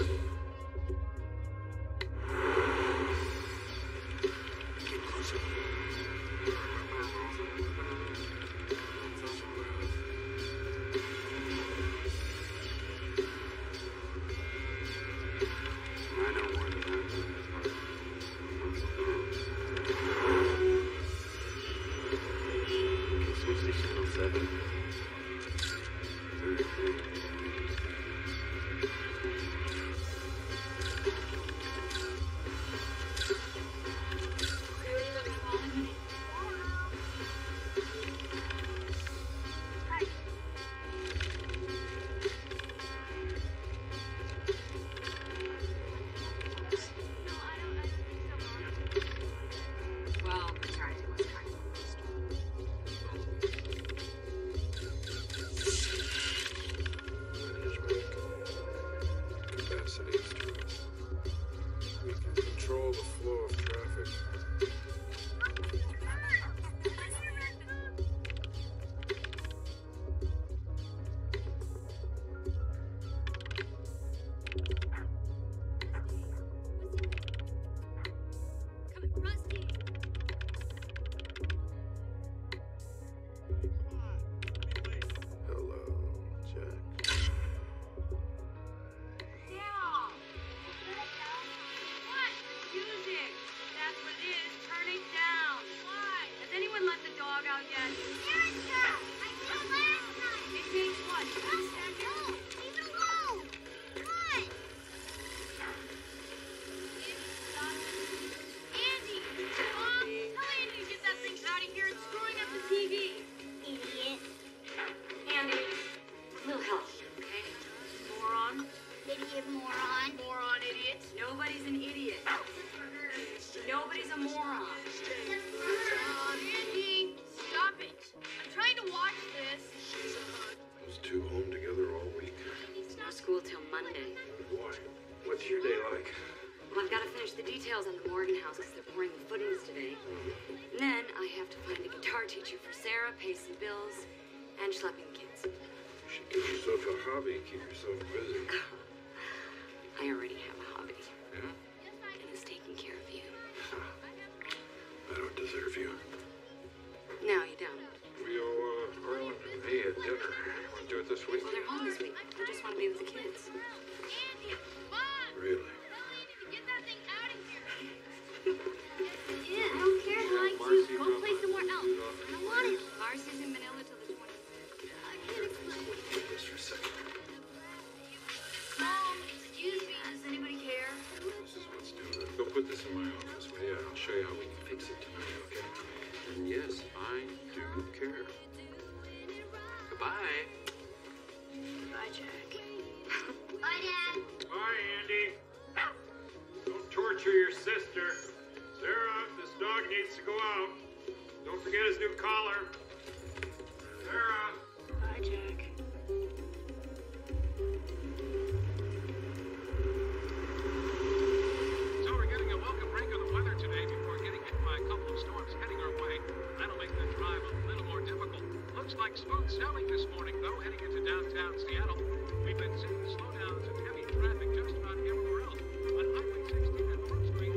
On the Morgan house because they're pouring the footings today. And then I have to find a guitar teacher for Sarah, pay some bills, and schlepping the kids. You should give yourself a hobby, keep yourself busy. I already have a hobby. Yeah? And it's taking care of you. I don't deserve you. No, you don't. We owe Arlen and me a dinner. Want to do it this week? Well, they're home this week. I just want to be with the kids. Andy, Mom! Really? Get that thing out of here! I don't care if I like to. Go play somewhere else. I don't want it. Marcy's in Manila till the 25th. I can't explain. Take this for a second. Mom, excuse me. Does anybody care? This is what's doing it. Go put this in my office, will you? I'll show you how we can fix it tonight, okay? And yes, I do care. Goodbye. Bye, Jack. Bye, Dad. Bye, Andy. Don't torture your sister. Sarah, this dog needs to go out. Don't forget his new collar. Sarah. Bye, Jack. So we're getting a welcome break of the weather today before getting hit by a couple of storms heading our way. That'll make the drive a little more difficult. Looks like smooth sailing this morning, though, heading into downtown Seattle. We've been seeing slowdowns and heavy traffic just about everywhere else. On Highway 16 and North Street,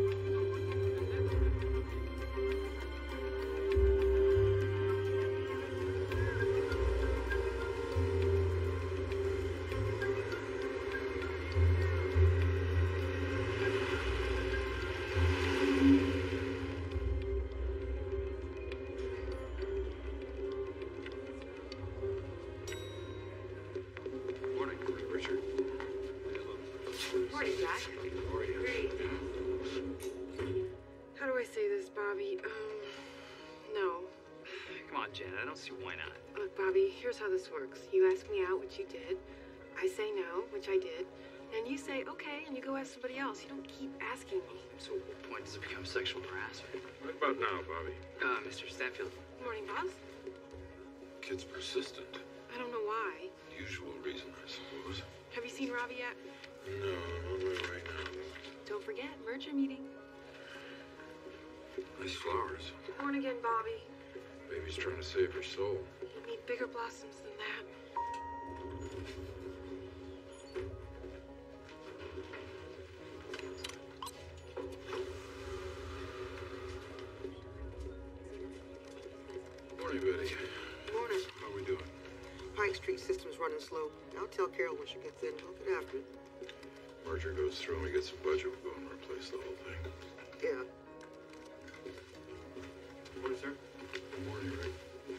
Morning, Richard. Morning, Jack. How are you? Great. How do I say this, Bobby? No. Come on, Janet, I don't see why not. Look, Bobby, here's how this works. You ask me out, which you did. I say no, which I did. And you say okay, and you go ask somebody else. You don't keep asking me. So at what point does it become sexual harassment? What about now, Bobby? Mr. Stanfield. Morning, boss. Kid's persistent. I don't know why. Usual reason, I suppose. Have you seen Ravi yet? No, I'm on my way now. Don't forget, merger meeting. Nice flowers. Born again, Bobby. Baby's trying to save her soul. You need bigger blossoms than that. Betty. Morning. How we doing? Pike Street system's running slow. I'll tell Carol when she gets in. I'll get after it. Merger goes through and we get some budget, we'll go and replace the whole thing. Yeah. Morning, sir. Good morning, Rick.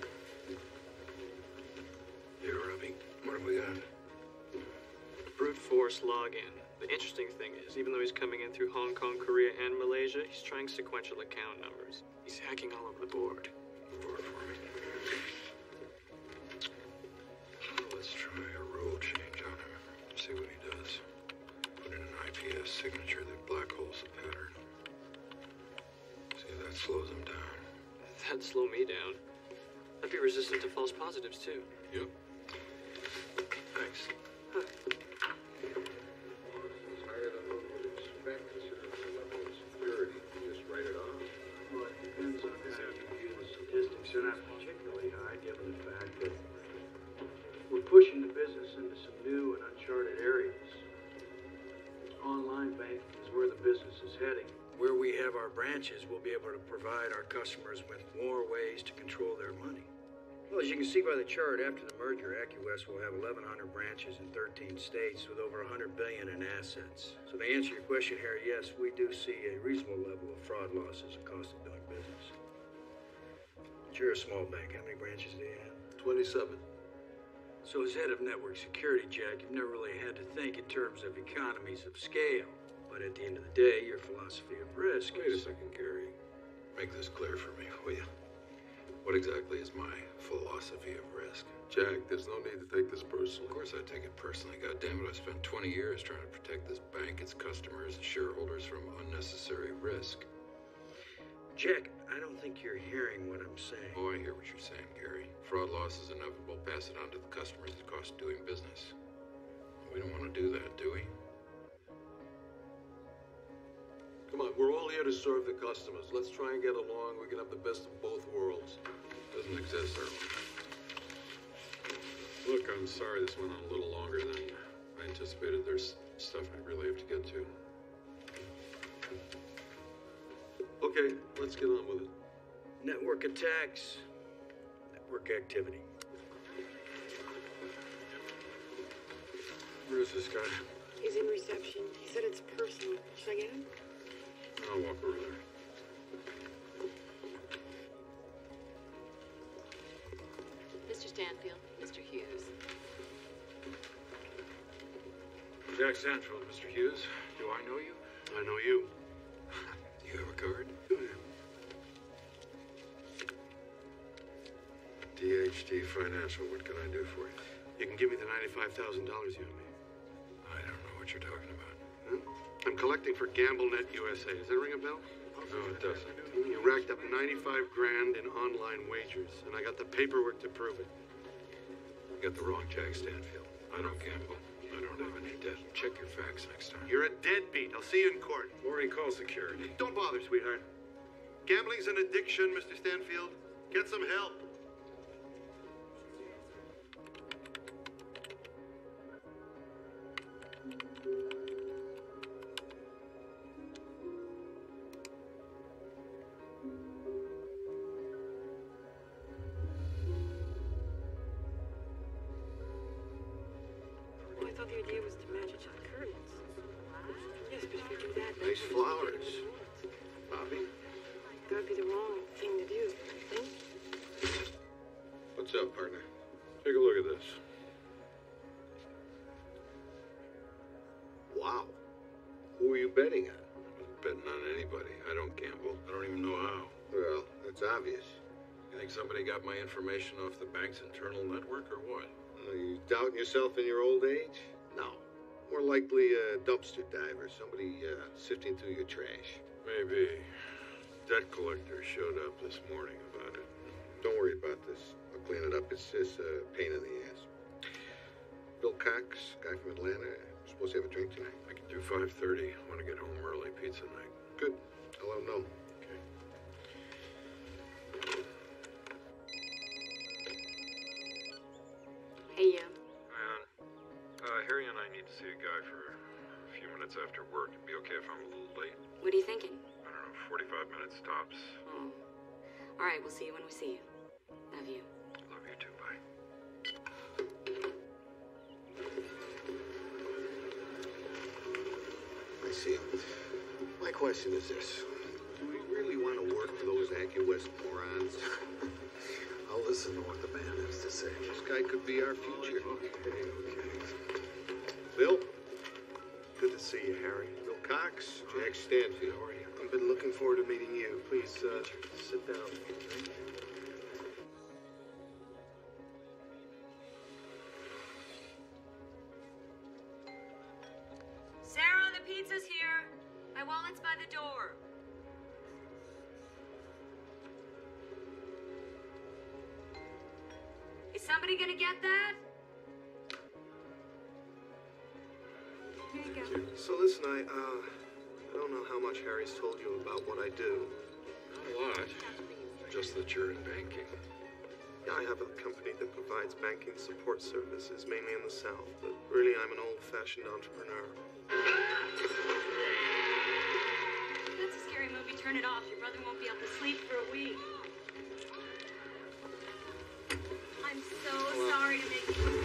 Hey, Robbie, what have we got? Brute force login. The interesting thing is, even though he's coming in through Hong Kong, Korea, and Malaysia, he's trying sequential account numbers. He's hacking all over the board. Board for me. Let's try a rule change on him. See what he does. Put in an IPS signature that black holes the pattern. See if that slows him down. That'd slow me down. I'd be resistant to false positives, too. Yep. Thanks. Huh. Higher than what we'd expect, considering the level of security. Just write it off. Well, it depends on how you view the statistics. They're not particularly high, given the fact that we're pushing the business into some new and uncharted areas. Online banking is where the business is heading. Where we have our branches, we'll be able to provide our customers with more ways to control their money. Well, as you can see by the chart, after the merger, AccuWest will have 1,100 branches in 13 states with over $100 billion in assets. So to answer your question, Harry, yes, we do see a reasonable level of fraud losses and cost of doing business. But you're a small bank. How many branches do you have? 27. So as head of network security, Jack, you've never really had to think in terms of economies of scale. But at the end of the day, your philosophy of risk Wait a is... second, Gary. Make this clear for me, will you? What exactly is my philosophy of risk? Jack, there's no need to take this personally. Of course I take it personally. God damn it, I spent 20 years trying to protect this bank, its customers, and shareholders from unnecessary risk. Jack, I don't think you're hearing what I'm saying. Oh, I hear what you're saying, Gary. Fraud loss is inevitable. Pass it on to the customers at the cost of doing business. We don't want to do that, do we? Come on, we're all here to serve the customers. Let's try and get along. We can have the best of both worlds. Doesn't exist, Earl. Look, I'm sorry this went on a little longer than I anticipated. There's stuff I really have to get to. Okay, let's get on with it. Network attacks, network activity. Where's this guy? He's in reception. He said it's personal. Should I get him? I'll walk over there. Mr. Stanfield, Mr. Hughes. Jack Stanfield, Mr. Hughes. Do I know you? I know you. Do you have a card? DHD Financial, what can I do for you? You can give me the $95,000 you owe me. I don't know what you're talking about. Huh? I'm collecting for GambleNet USA. Does that ring a bell? No, it doesn't. You racked up 95 grand in online wagers, and I got the paperwork to prove it. You got the wrong Jack Stanfield. I don't gamble. I don't have any debt. Check your facts next time. You're a deadbeat. I'll see you in court. Or call security. Don't bother, sweetheart. Gambling's an addiction, Mr. Stanfield. Get some help. Well, I thought the idea was to match each other's curtains. Yes, but if you do that... Nice flowers. Bobby? That would be the wrong thing to do. Hmm? What's up, partner? Take a look at this. Wow. Who are you betting on? I'm not betting on anybody. I don't gamble. I don't even know how. Well, that's obvious. You think somebody got my information off the bank's internal network or what? Are you doubting yourself in your old age? No. More likely a dumpster diver, somebody sifting through your trash. Maybe. Debt collector showed up this morning about it. Don't worry about this. I'll clean it up. It's just a pain in the ass. Bill Cox, guy from Atlanta, supposed to have a drink tonight. I can do 5:30. I want to get home early. Pizza night. Good. I'll let him know. Okay. Hey, you. Harry and I need to see a guy for a few minutes after work. It'd be okay if I'm a little late. What are you thinking? I don't know, 45 minutes tops. Oh. All right, we'll see you when we see you. Love you. Love you too, bye. I see. My question is this. Do we really want to work for those AccuWest morons? I'll listen to what the man has to say. This guy could be our future. Okay. Bill? Good to see you, Harry. Bill Cox? Jack Stanfield. How are you? I've been looking forward to meeting you. Please, sit down. Sarah, the pizza's here. My wallet's by the door. Is somebody gonna get that? Here you go. So listen, I don't know how much Harry's told you about what I do. Not a lot. Just that you're in banking. Yeah, I have a company that provides banking support services, mainly in the South, but really I'm an old-fashioned entrepreneur. That's a scary movie. Turn it off. Your brother won't be able to sleep for a week. I'm so sorry to make you...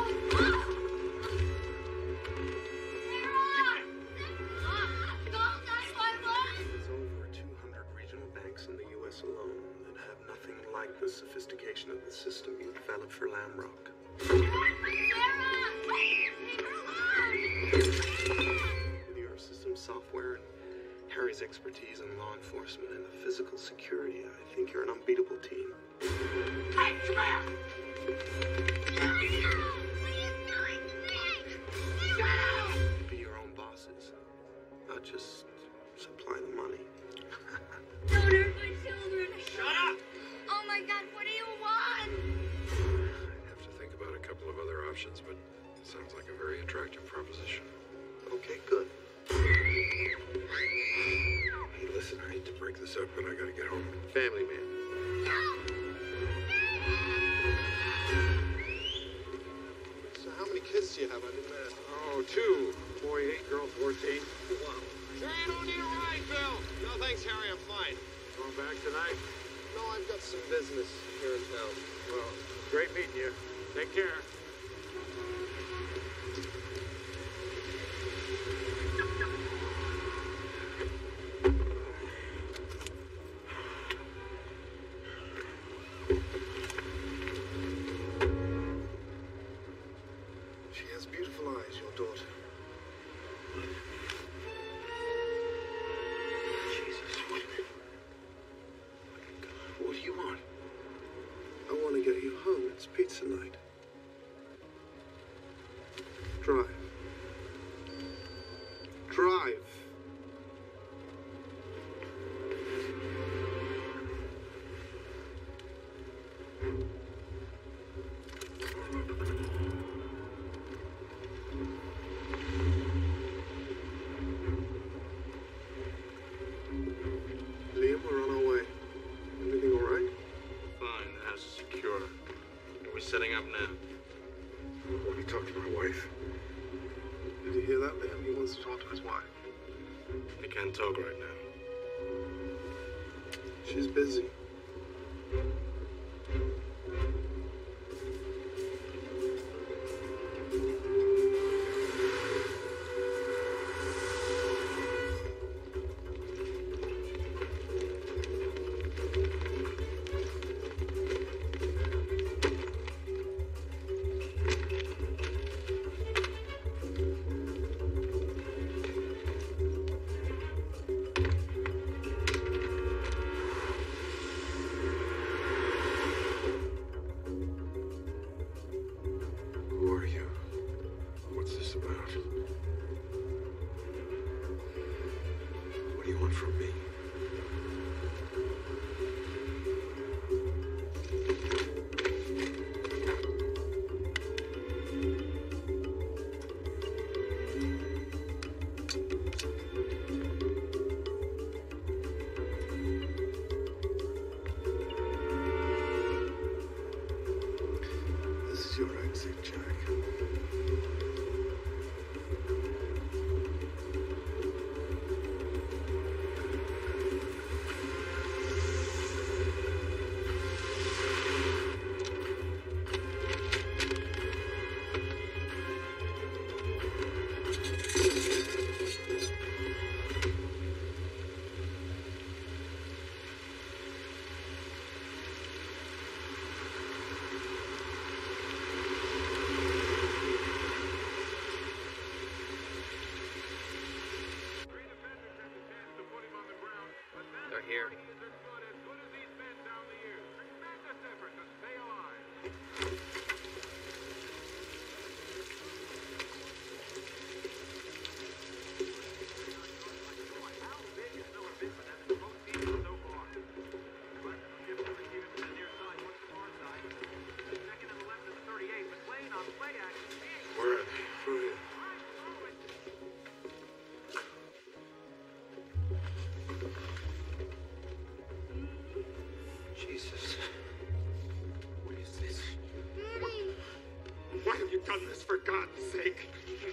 There's over 200 regional banks in the U.S. alone that have nothing like the sophistication of the system you developed for Landrock. With your system software and Harry's expertise in law enforcement and the physical security, I think you're an unbeatable team. Hey, come here! Be your own bosses, not just supply the money. Don't hurt my children! Shut up! Oh my God, what do you want? I have to think about a couple of other options, but it sounds like a very attractive proposition. Okay, good. Hey, listen, I hate to break this up, but I gotta get home. Family man. So how many kids do you have? I didn't ask. Oh, 2. Boy 8, girl 14. Wow. Sure you don't need a ride, Bill. No, thanks, Harry. I'm fine. Going back tonight? No, I've got some business here in town. Well, great meeting you. Take care. She has beautiful eyes, your daughter. Jesus, what do you want? I want to get you home. It's pizza night. Drive. Drive. Liam, we're on our way. Everything all right? Fine, the house is secure. We're setting up now. Let me talk to my wife. Did you hear that, Liam? He wants to talk to his wife. I can't talk right now. She's busy. Who are you? What's this about? What do you want from me? This is your exit, Jack. here. Where are they? Through here. Jesus. What is this? Why have you done this, for God's sake?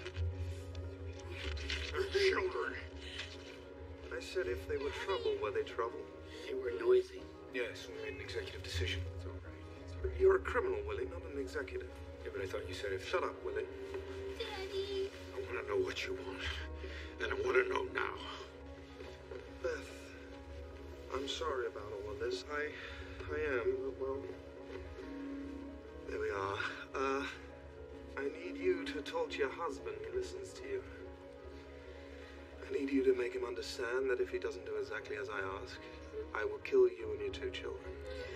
They're children. I said if they were trouble, were they trouble? They were noisy. Yes, we made an executive decision. It's all right. It's all right. You're a criminal, Willie, not an executive. Yeah, but I thought you said if... Shut up, Willie. Daddy. I want to know what you want. And I want to know now. Beth, I'm sorry about all of this. I am, well, there we are. I need you to talk to your husband. He listens to you. I need you to make him understand that if he doesn't do exactly as I ask, I will kill you and your 2 children.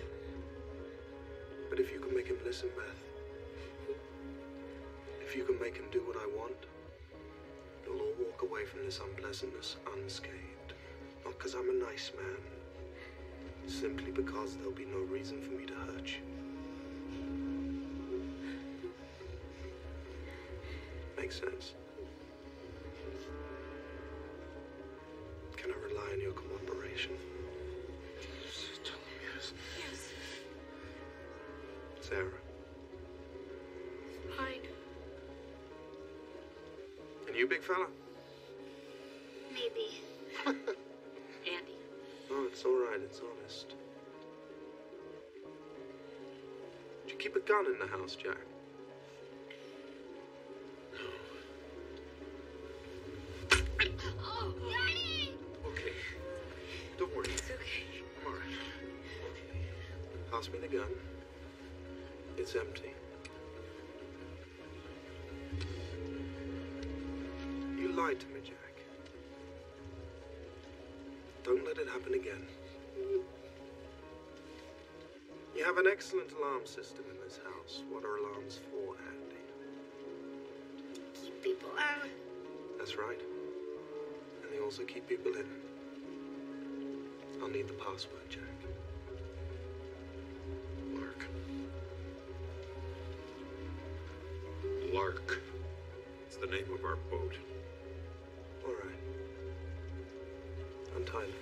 But if you can make him listen, Beth, if you can make him do what I want, you'll all walk away from this unpleasantness unscathed. Not because I'm a nice man, simply because there'll be no reason for me to hurt you. Makes sense? Can I rely on your cooperation? Tell him yes. Yes. Sarah, Fine. and you, big fella? Maybe. Andy. Oh, it's all right. It's honest. Did you keep a gun in the house, Jack? Oh, Daddy! Okay. Don't worry. It's okay. All right. Pass me the gun. It's empty. You lied to me, Jack. Don't let it happen again. You have an excellent alarm system in this house. What are alarms for, Andy? Keep people out. That's right. And they also keep people in. I'll need the password, Jack. Lark. Lark. It's the name of our boat. All right. Untie them.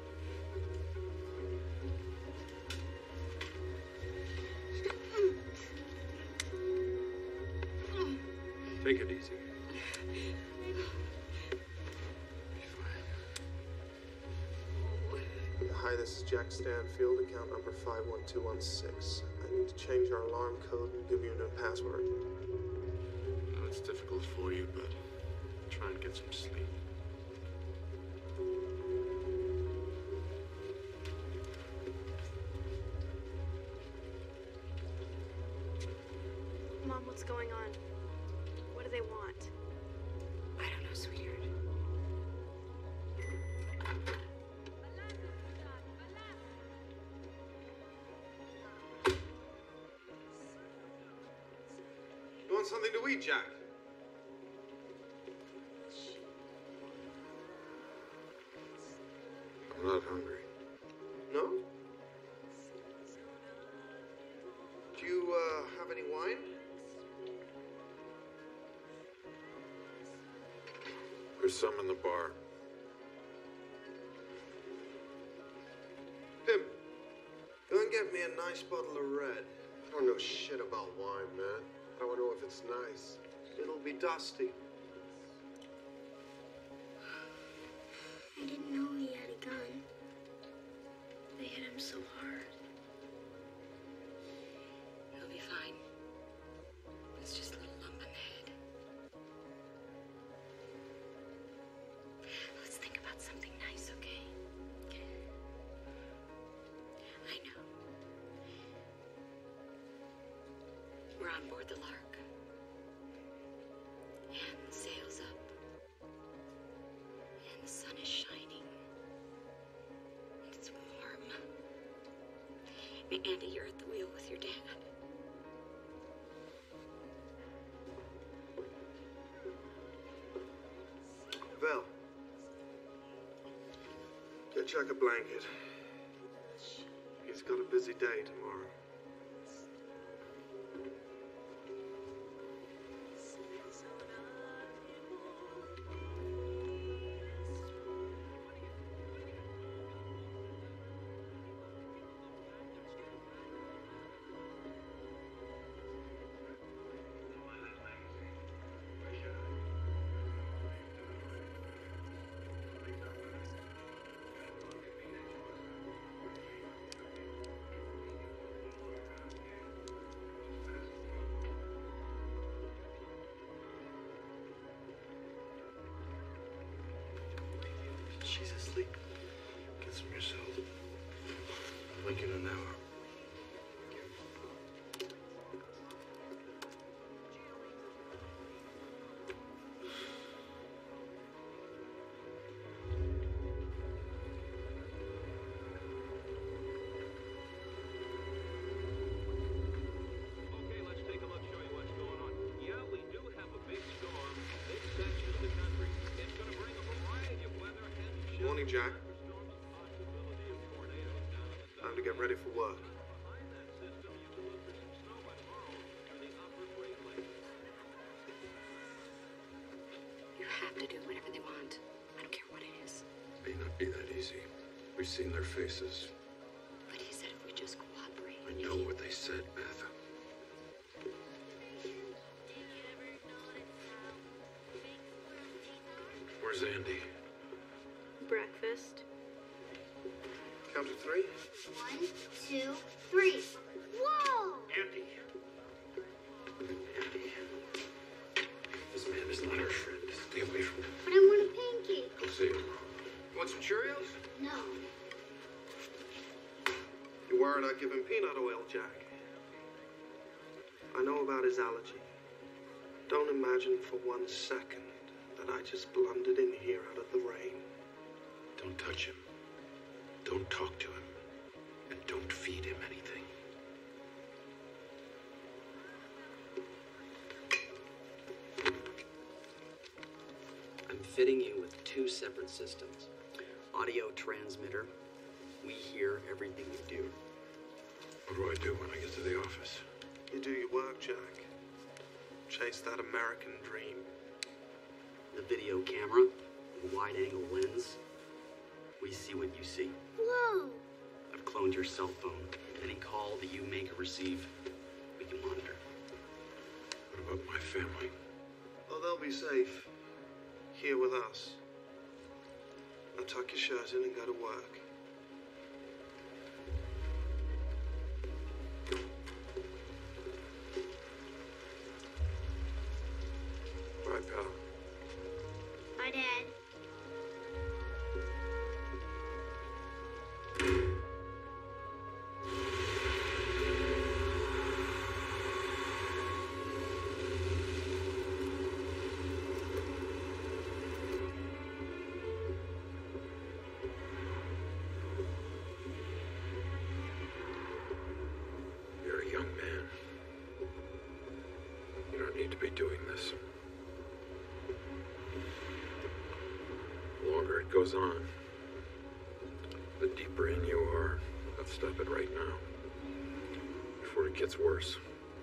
Take it easy. Hi, this is Jack Stanfield, account number 51216. I need to change our alarm code and give you a new password. Well, it's difficult for you, but try and get some sleep. Mom, what's going on? What do they want? I don't know, sweetheart. You want something to eat, Jack? I'm not hungry. No? Do you, have any wine? There's some in the bar. Pim, go and get me a nice bottle of red. I don't know shit about wine, man. I don't know if it's nice. It'll be dusty. I didn't know he had a gun. They hit him so hard. He'll be fine. It's just a little lump in the head. Let's think about something nice, okay? I know. We're on board the Lark. And the sail's up. And the sun is shining. And it's Andy, you're at the wheel with your dad. Val, get Jack a blanket. He's got a busy day tomorrow. She's asleep. Get some yourself. Wake in an hour. Okay, let's take a look, show you what's going on. Yeah, we do have a big storm, big section of the country. It's going to bring a variety of weather and Morning, Jack. thunderstorms, possibility of tornadoes down in the Time to get ready for work. behind that system. You can look for some snow by tomorrow in the upper Great Lakes. You have to do whatever they want. I don't care what it is. May not be that easy. We've seen their faces. But he said if we just cooperate. I know what they said, Beth. Where's Andy? Breakfast. Count to three. 1, 2, 3. Whoa! Andy. Andy. This man is not our friend. Stay away from him. But I want a pancake. I'll see you tomorrow. You want some Cheerios? No. You worried I'd give him peanut oil, Jack? I know about his allergy. Don't imagine for 1 second that I just blundered in here out of the rain. Don't touch him. Don't talk to him. And don't feed him anything. I'm fitting you with 2 separate systems. Audio transmitter. We hear everything you do. What do I do when I get to the office? You do your work, Jack. Chase that American dream. The video camera, the wide-angle lens. We see what you see. Whoa! I've cloned your cell phone. Any call that you make or receive, we can monitor. What about my family? Oh, they'll be safe. Here with us. Now tuck your shirt in and go to work. Bye, pal. Bye, Dad. You're a young man. You don't need to be doing this. The longer it goes on, the deeper in you are. Let's stop it right now. Before it gets worse.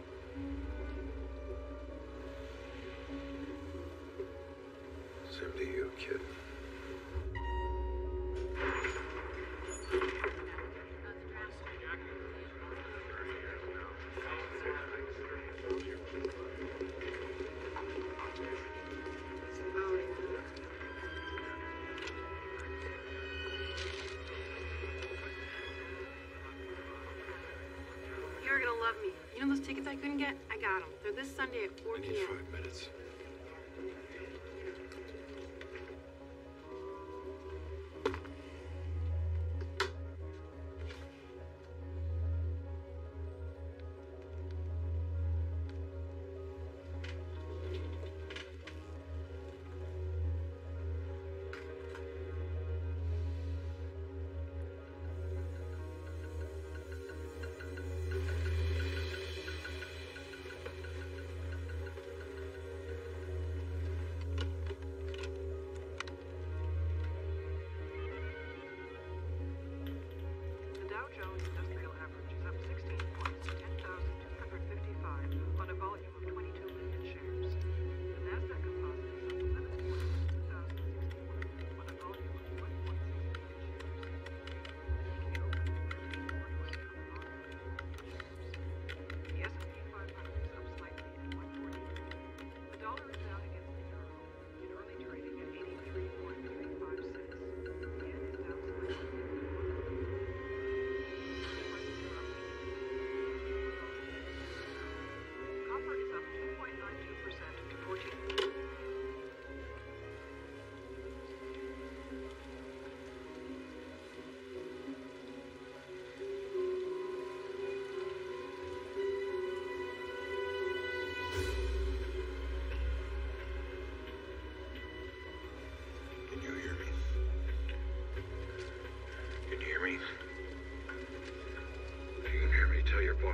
Same to you, kid. You're gonna love me. You know those tickets I couldn't get? I got them. They're this Sunday at 4 I need p.m. 5 minutes.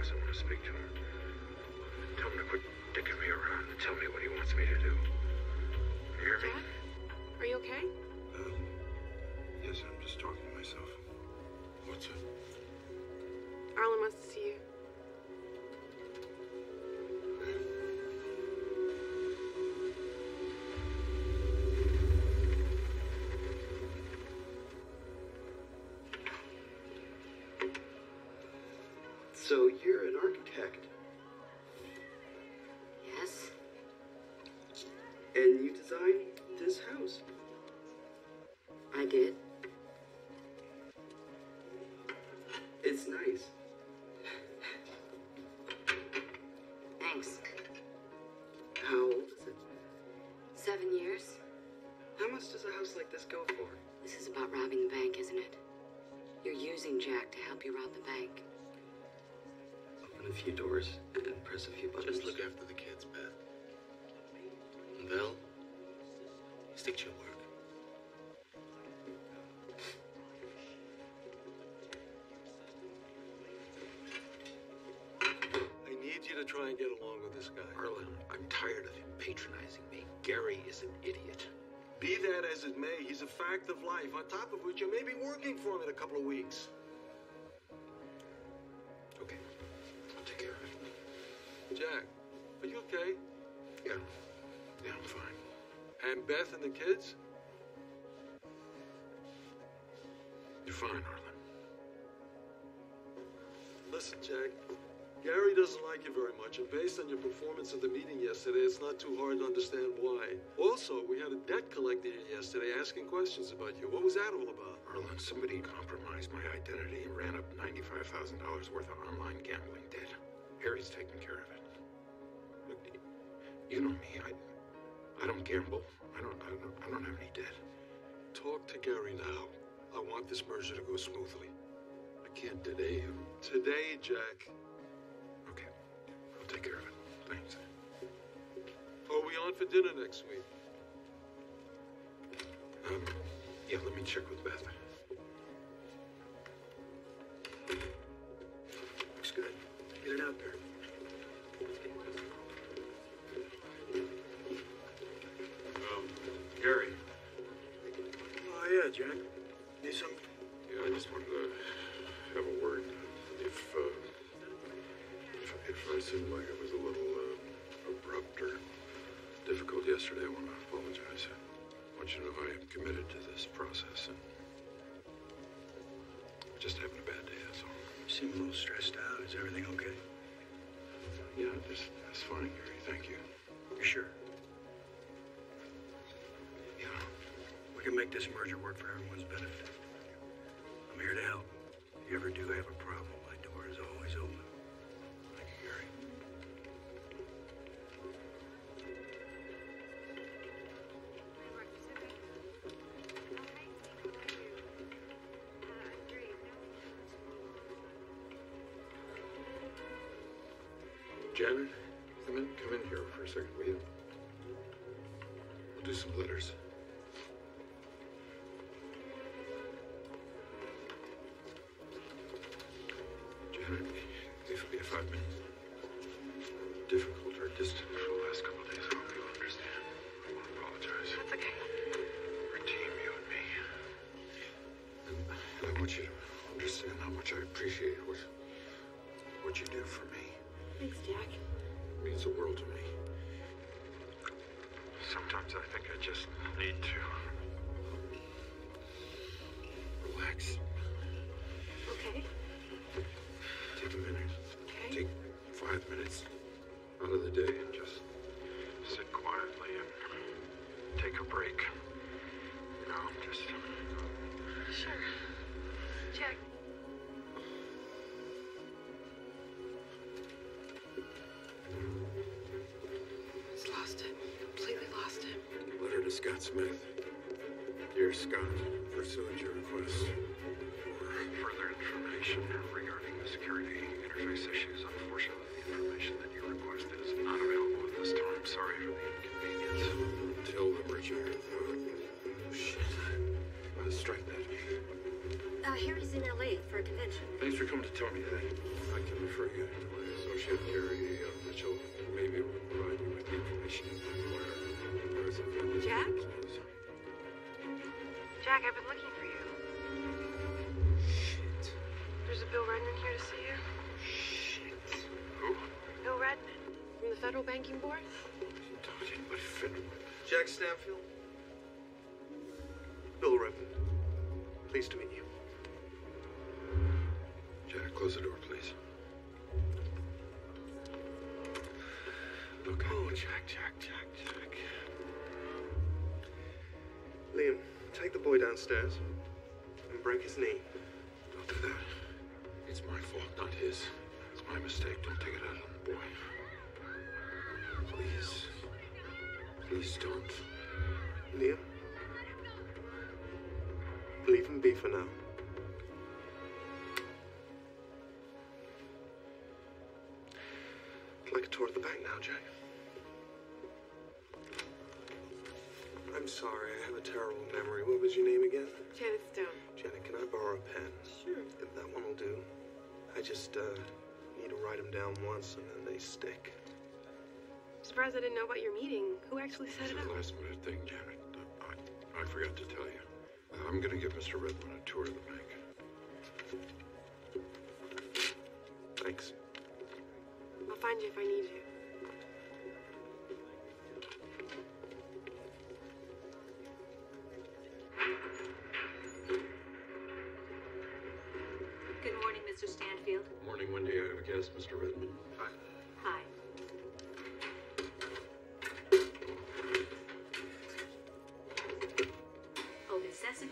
I want to speak to him. Tell him to quit dicking me around and tell me what he wants me to do. You hear me? Jack? Are you okay? Yes, I'm just talking to myself. What's it? Arlen wants to see you. So you're an architect. Yes? And you designed this house. I did. It's nice. Thanks. How old is it? 7 years. How much does a house like this go for? This is about robbing the bank, isn't it? You're using Jack to help you rob the bank. Open a few doors and press a few buttons. Just look after the kids, Beth. And Val, stick to your work. I need you to try and get along with this guy. Arlen, I'm tired of him patronizing me. Gary is an idiot. Be that as it may, he's a fact of life, on top of which you may be working for him in a couple of weeks. Okay, I'll take care of it. Jack, are you okay? Yeah, I'm fine. And Beth and the kids? You're fine, Arlen. Listen, Jack, Gary doesn't like you very much, and based on your performance at the meeting yesterday, it's not too hard to understand why. Also, we had a debt collector here yesterday asking questions about you. What was that all about? Arlen, somebody compromised my identity and ran up $95,000 worth of online gambling debt. Harry's taking care of it. Look, you know me, I don't gamble. I don't have any debt. Talk to Gary now. I want this merger to go smoothly. I can't today. Today, Jack. Okay, I'll take care of it. Thanks. Are we on for dinner next week? Yeah, let me check with Beth. Looks good. Get it out there. Gary. Oh, yeah, Jack. Need something? Yeah, I just wanted to have a word. If I seemed like it was a little abrupt or difficult yesterday, I want to apologize. I want you to know I am committed to this process, and I'm just having a bad day, that's all. You seem a little stressed out. Is everything okay? Yeah, that's fine, Gary. Thank you. You sure? Yeah. We can make this merger work for everyone's benefit. I'm here to help. If you ever do have a problem, my door is always open. Thank you, Gary. Janet, come in here for a second, will you? We'll do some letters. Janet, if I've been difficult or distant for the last couple of days, I hope you'll understand. I want to apologize. That's okay. Our team, you and me. And I want you to understand how much I appreciate what you do for me. Thanks, Jack. It means the world to me. Sometimes I think I just need to relax. Okay. Take a minute. Okay. Take 5 minutes out of the day and just sit quietly and take a break. You know, just... Sure. Jack. He's lost it. Completely lost it. Letter to Scott Smith. Dear Scott, pursuant your request for further information regarding the security interface issues, unfortunately, the information that you requested is not available at this time. Sorry for the inconvenience. Until the merger. Oh, shit. Strike that. Harry's in LA for a convention. Thanks for coming to tell me that. I can refer you to my associate, Gary Mitchell. Maybe we'll provide you with the information you require. Jack? Jack, I've been looking for you. Shit. There's a Bill Redmond here to see you. Shit. Who? Bill Redmond, from the Federal Banking Board. Don't anybody federal. Jack Stanfield. Bill Redmond. Pleased to meet you. Jack, close the door, please. Okay. Oh, Jack. Liam, take the boy downstairs and break his knee. Don't do that. It's my fault, not his. It's my mistake. Don't take it out on the boy. Please. Please don't. Liam? Leave him be for now. I'd like a tour of the bank now, Jack. I'm sorry, I have a terrible memory. What was your name again? Janet Stone. Janet, can I borrow a pen? Sure. If that one will do. I just need to write them down once and then they stick. Surprised I didn't know about your meeting. Who actually set it It's up? a last-minute thing, Janet. I forgot to tell you. I'm going to give Mr. Redmond a tour of the bank. Thanks. I'll find you if I need you. Good morning, Mr. Stanfield. Morning, Wendy. I have a guest, Mr. Redmond. Hi. Hi. Open sesame.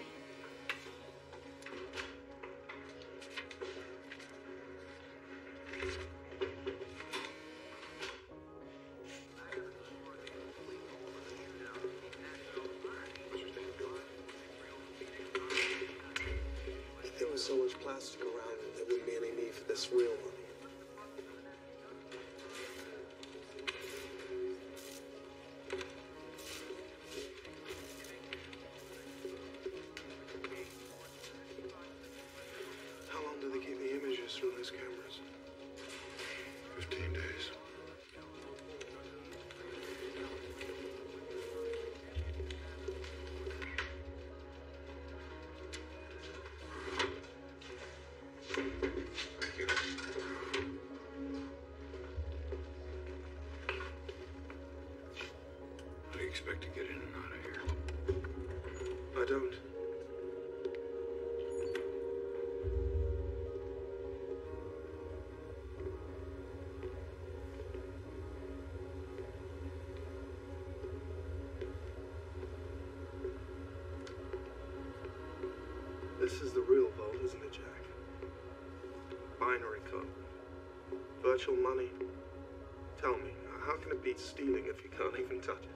There was so much plastic around that there wouldn't be any need for this real money. How long do they keep the images from those cameras? 15 days. How do you expect to get in and out of here? I don't. This is the real vault, isn't it, Jack? Binary code. Virtual money. Tell me, how can it beat stealing if you can't even touch it?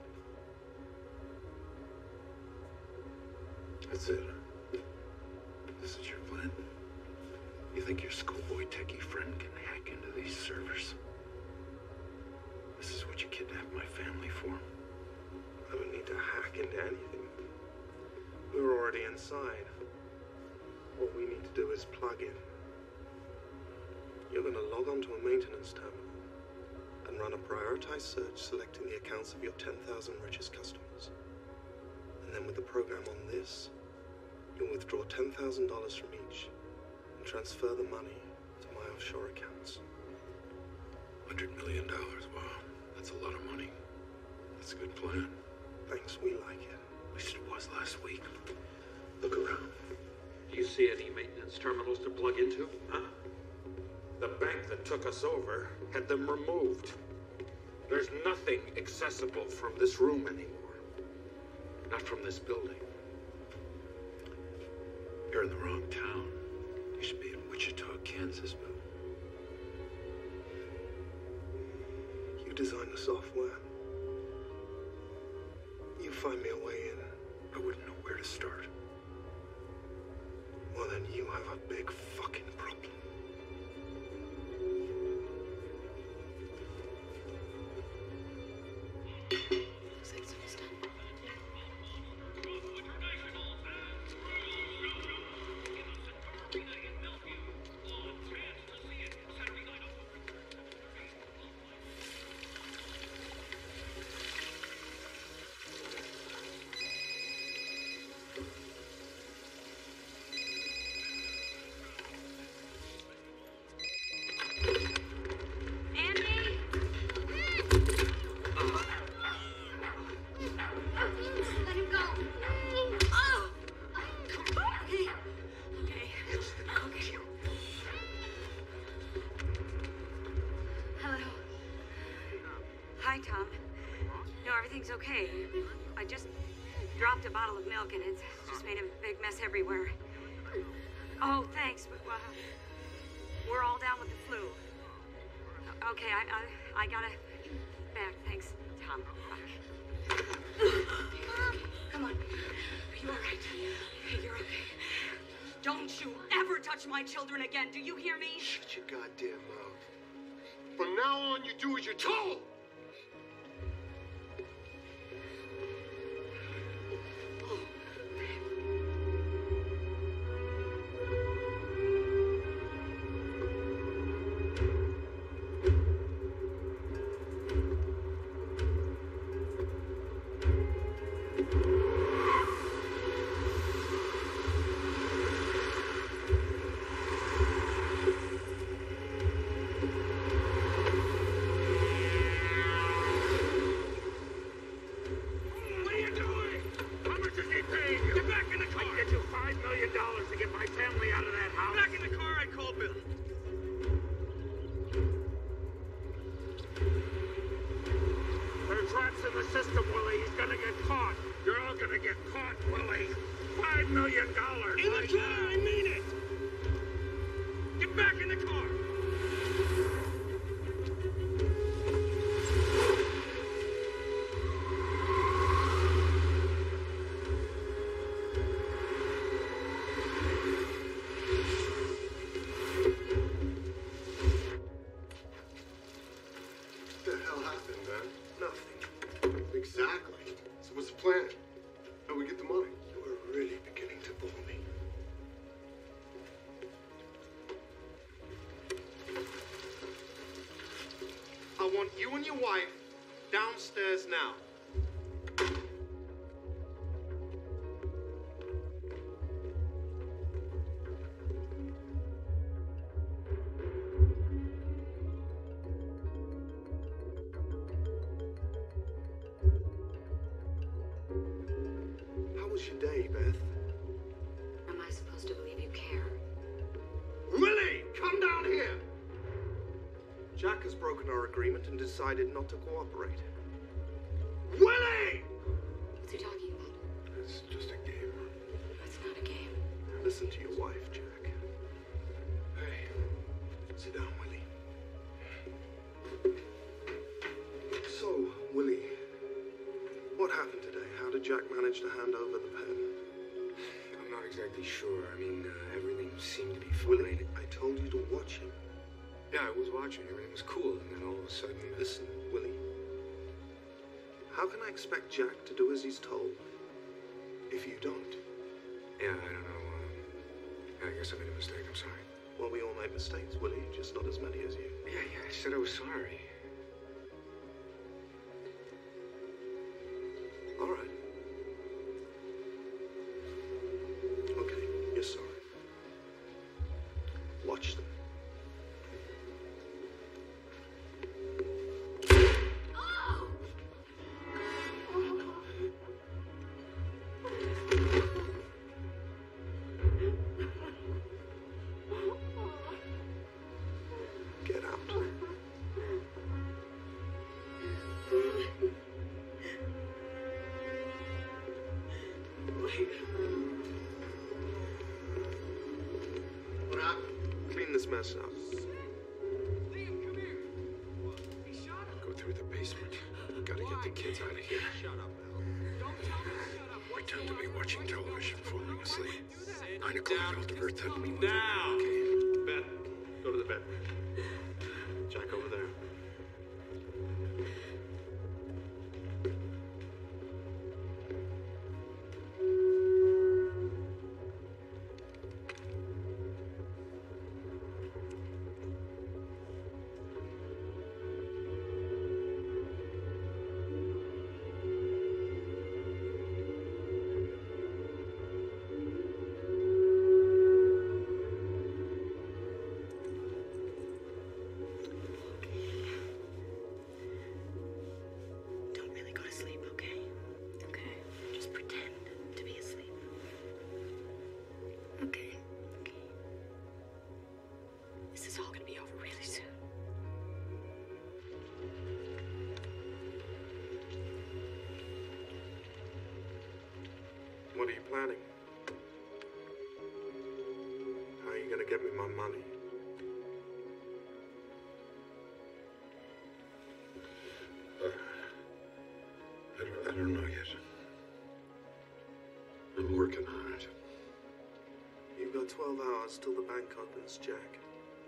That's it. This is your plan? You think your schoolboy techie friend can hack into these servers? This is what you kidnapped my family for? I don't need to hack into anything. We're already inside. What we need to do is plug in. You're going to log on to a maintenance terminal and run a prioritized search selecting the accounts of your 10,000 richest customers. And then with the program on this, you'll withdraw $10,000 from each and transfer the money to my offshore accounts. $100 million, wow. That's a lot of money. That's a good plan. Thanks, we like it. At least it was last week. Look around. Do you see any maintenance terminals to plug into, huh? The bank that took us over had them removed. There's nothing accessible from this room anymore. Not from this building. You're in the wrong town. You should be in Wichita, Kansas, Bill. You design the software. You find me a way in. I wouldn't know where to start. Well, then you have a big fucking problem. Looks like someone's done. everything's okay. I just dropped a bottle of milk and it's just made a big mess everywhere. Oh, thanks, but we're all down with the flu. Okay, I gotta back. Thanks, Tom. Come on. Are you all right? You're okay. Don't you ever touch my children again. Do you hear me? Shut your goddamn mouth. From now on, you do as you're told. I want you and your wife downstairs now. How was your day, Beth? Am I supposed to believe you care? Willie, come down here! Jack has broken our agreement and decided not to cooperate. Willie! What's he talking about? It's just a game. It's not a game. Listen to your wife, Jack. Hey, sit down, Willie. So, Willie, what happened today? How did Jack manage to hand over the pen? I'm not exactly sure. I mean, everything seemed to be fine. Willie, I told you to watch him. Yeah, I was watching. Everything was cool, and then all of a sudden... Listen, Willie. How can I expect Jack to do as he's told if you don't? Yeah, I don't know. I guess I made a mistake. I'm sorry. Well, we all make mistakes, Willie, just not as many as you. Yeah, I said I was sorry. All right. Okay, you're sorry. Watch them. What happened? Clean this mess up. Go through the basement. Gotta get the kids out of here. Shut up, Al. Pretend to be watching television, falling asleep. 9 o'clock Delta Earth had me. Now! Okay. Beth, go to the bed. Jack, over there. what are you planning? How are you gonna get me my money? I don't know yet. I'm working on it. You've got 12 hours till the bank opens, Jack.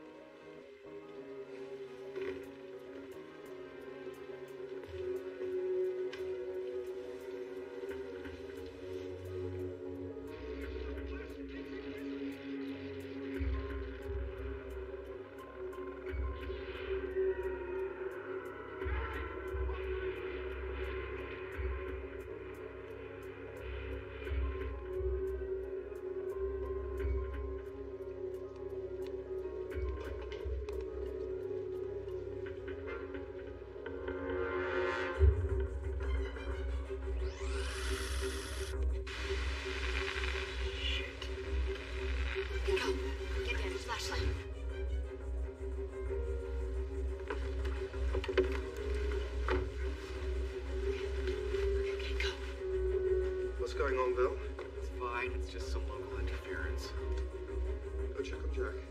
What's going on, Bill? It's fine. It's just some local interference. Go check on Jack.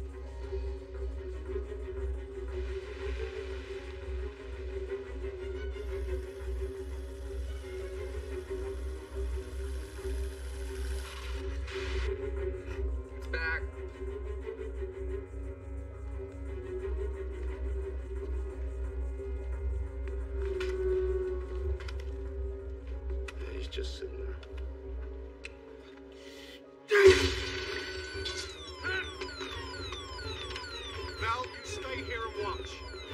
It's back. Yeah, he's just sitting there. Val, you stay here and watch.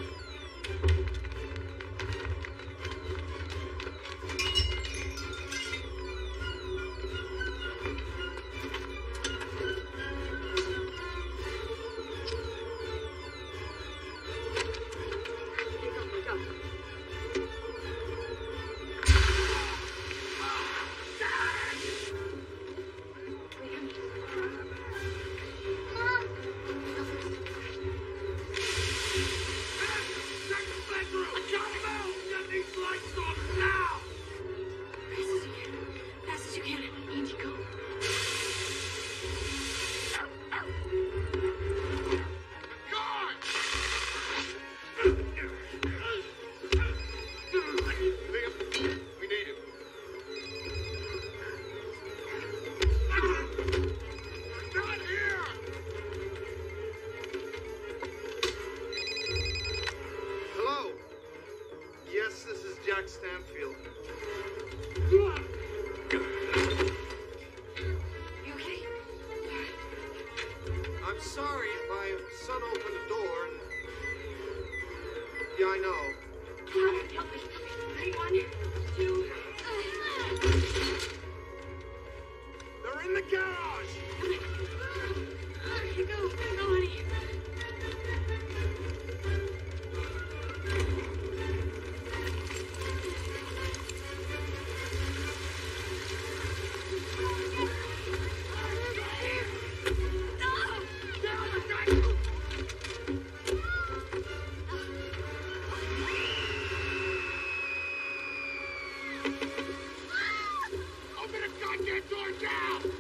Hello? Yes, this is Jack Stanfield. You okay? I'm sorry, my son opened the door and... Yeah, I know. Come on, help me. Ready? 1, 2. They're in the garage! Go, honey. Open the goddamn door now!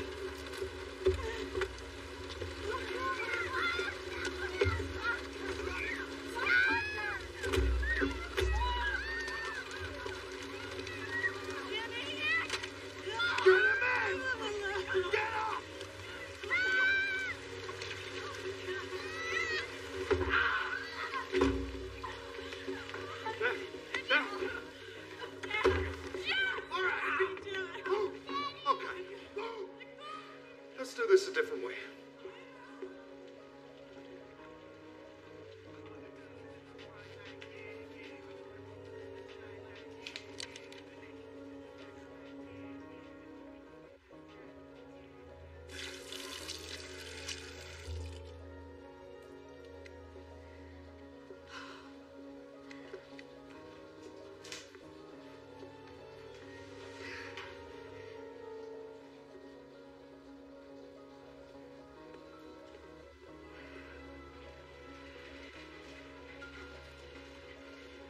Let's do this a different way.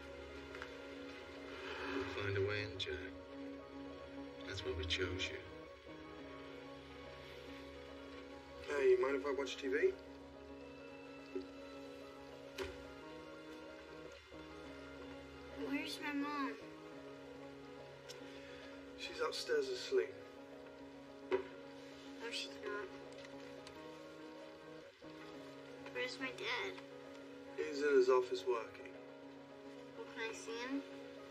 Find a way in, Jack. That's why we chose you. mind if I watch TV? Where's my mom? She's upstairs asleep. No, she's not. Where's my dad? He's in his office working. Well, can I see him?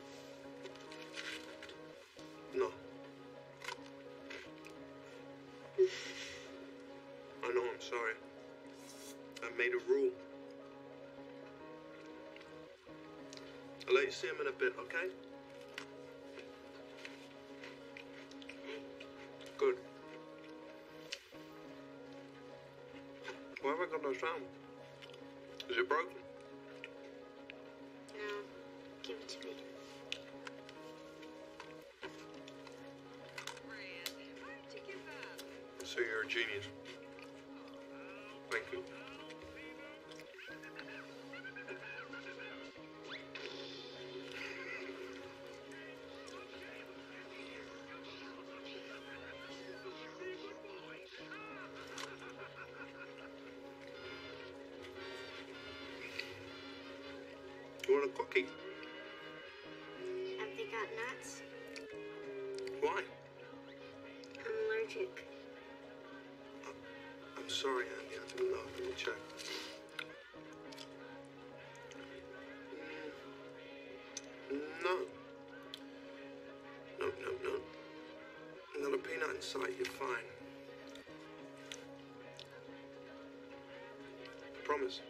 No. I know, I'm sorry. I made a rule. I'll let you see him in a bit, okay? Good. Why have I got no sound? Is it broken? No. Give it to me. So you're a genius. Thank you. You want a cookie? Have they got nuts? Why? I'm allergic. I'm sorry, Andy. I didn't know. Let me check. No. No. Not a peanut in sight. You're fine. Promise.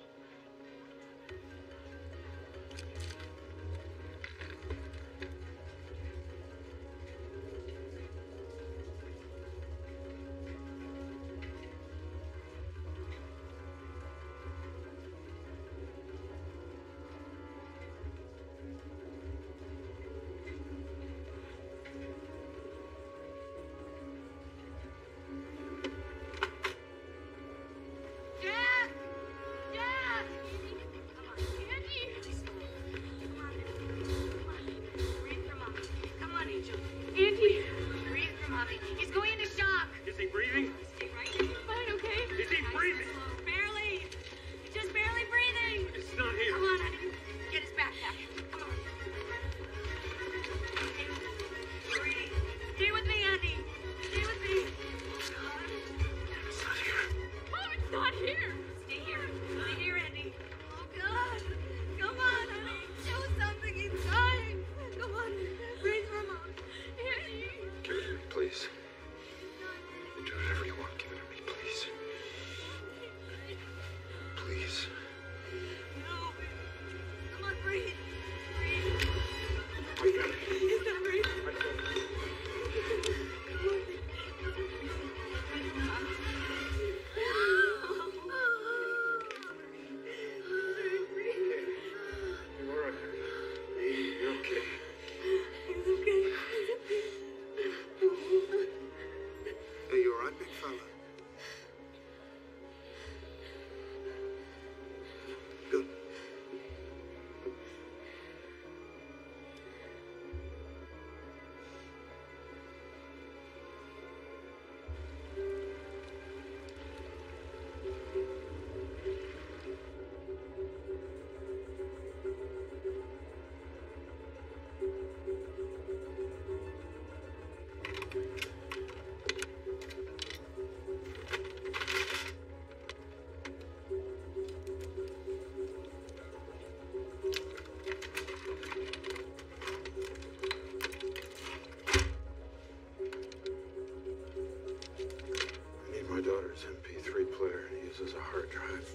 MP3 player and he uses a hard drive.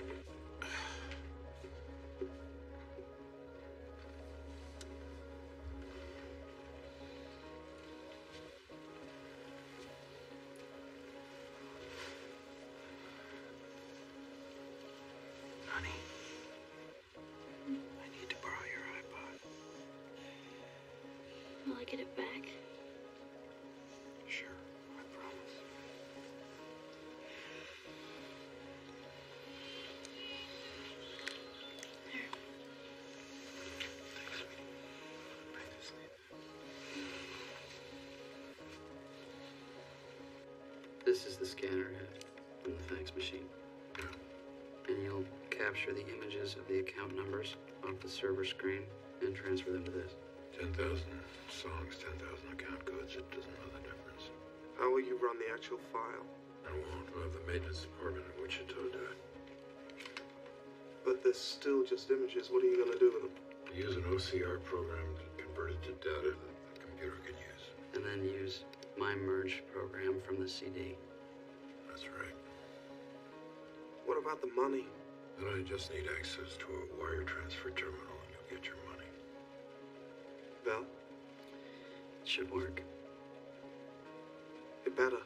Honey, I need to borrow your iPod. Will I get it back? Sure, I promise. This is the scanner head from the fax machine. And you'll capture the images of the account numbers off the server screen and transfer them to this. 10,000 songs, 10,000 account codes. It doesn't know the difference. How will you run the actual file? I won't. We'll have the maintenance department in Wichita do it. But they're still just images. What are you going to do with them? Use an OCR program to convert it to data that the computer can use. And then use my merge program from the CD. That's right. What about the money? Then I just need access to a wire transfer terminal and you'll get your money. Bell? It should work. It better.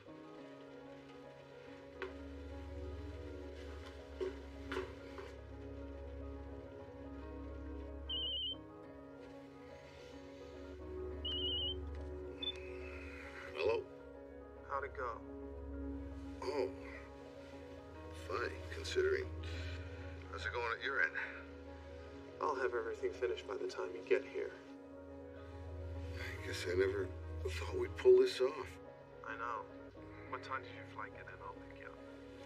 Hello? How'd it go? Oh. Fine, considering. How's it going at your end? I'll have everything finished by the time you get here. I guess I never thought we'd pull this off. I know. What time did your flight get in? I'll pick you up.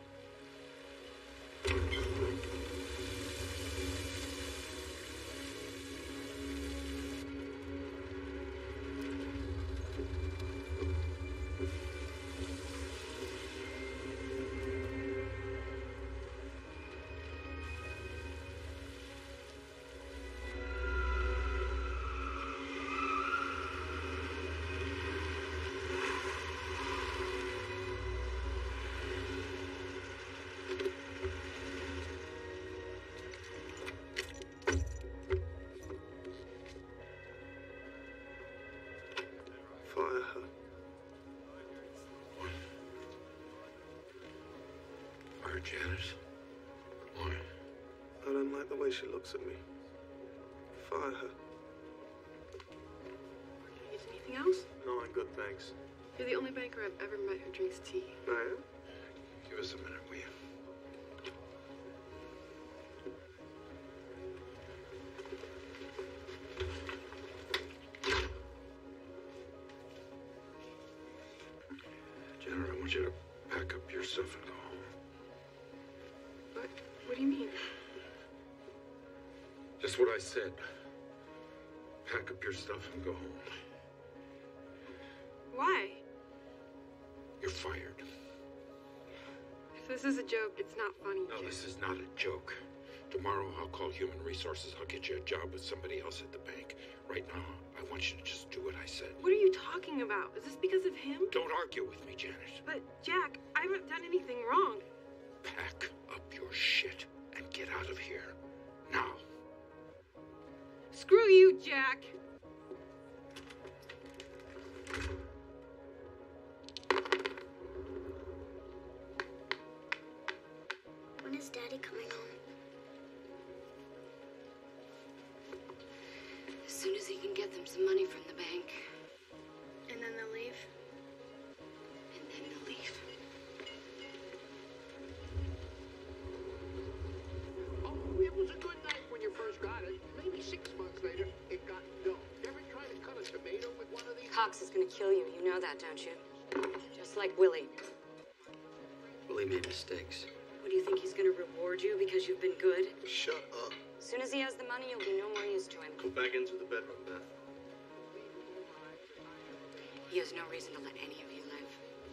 Janice? Why? I don't like the way she looks at me. Fire her. Need anything else? No, I'm good, thanks. You're the only banker I've ever met who drinks tea. I am? Give us a minute, will you? Janet, I want you to pack up your stuff and go home. What do you mean? Just what I said. Pack up your stuff and go home. Why? You're fired. If this is a joke, it's not funny. No, this is not a joke. Tomorrow I'll call Human Resources. I'll get you a job with somebody else at the bank. Right now, I want you to just do what I said. What are you talking about? Is this because of him? Don't argue with me, Janet. But, Jack, I haven't done anything wrong. Pack up your shit and get out of here. Now. Screw you, Jack! When is Daddy coming home? As soon as he can get them some money from the bank. And then they'll leave? And then they'll leave. Oh, it was a good night when you first got it. Maybe 6 months later, it got dull. Ever try to cut a tomato with one of these? Cox is gonna kill you. You know that, don't you? Just like Willie. Willie made mistakes. What do you think, he's gonna reward you because you've been good? Shut up. As soon as he has the money, you'll be no more use to him. Go back into the bedroom, Beth. He has no reason to let any of you live.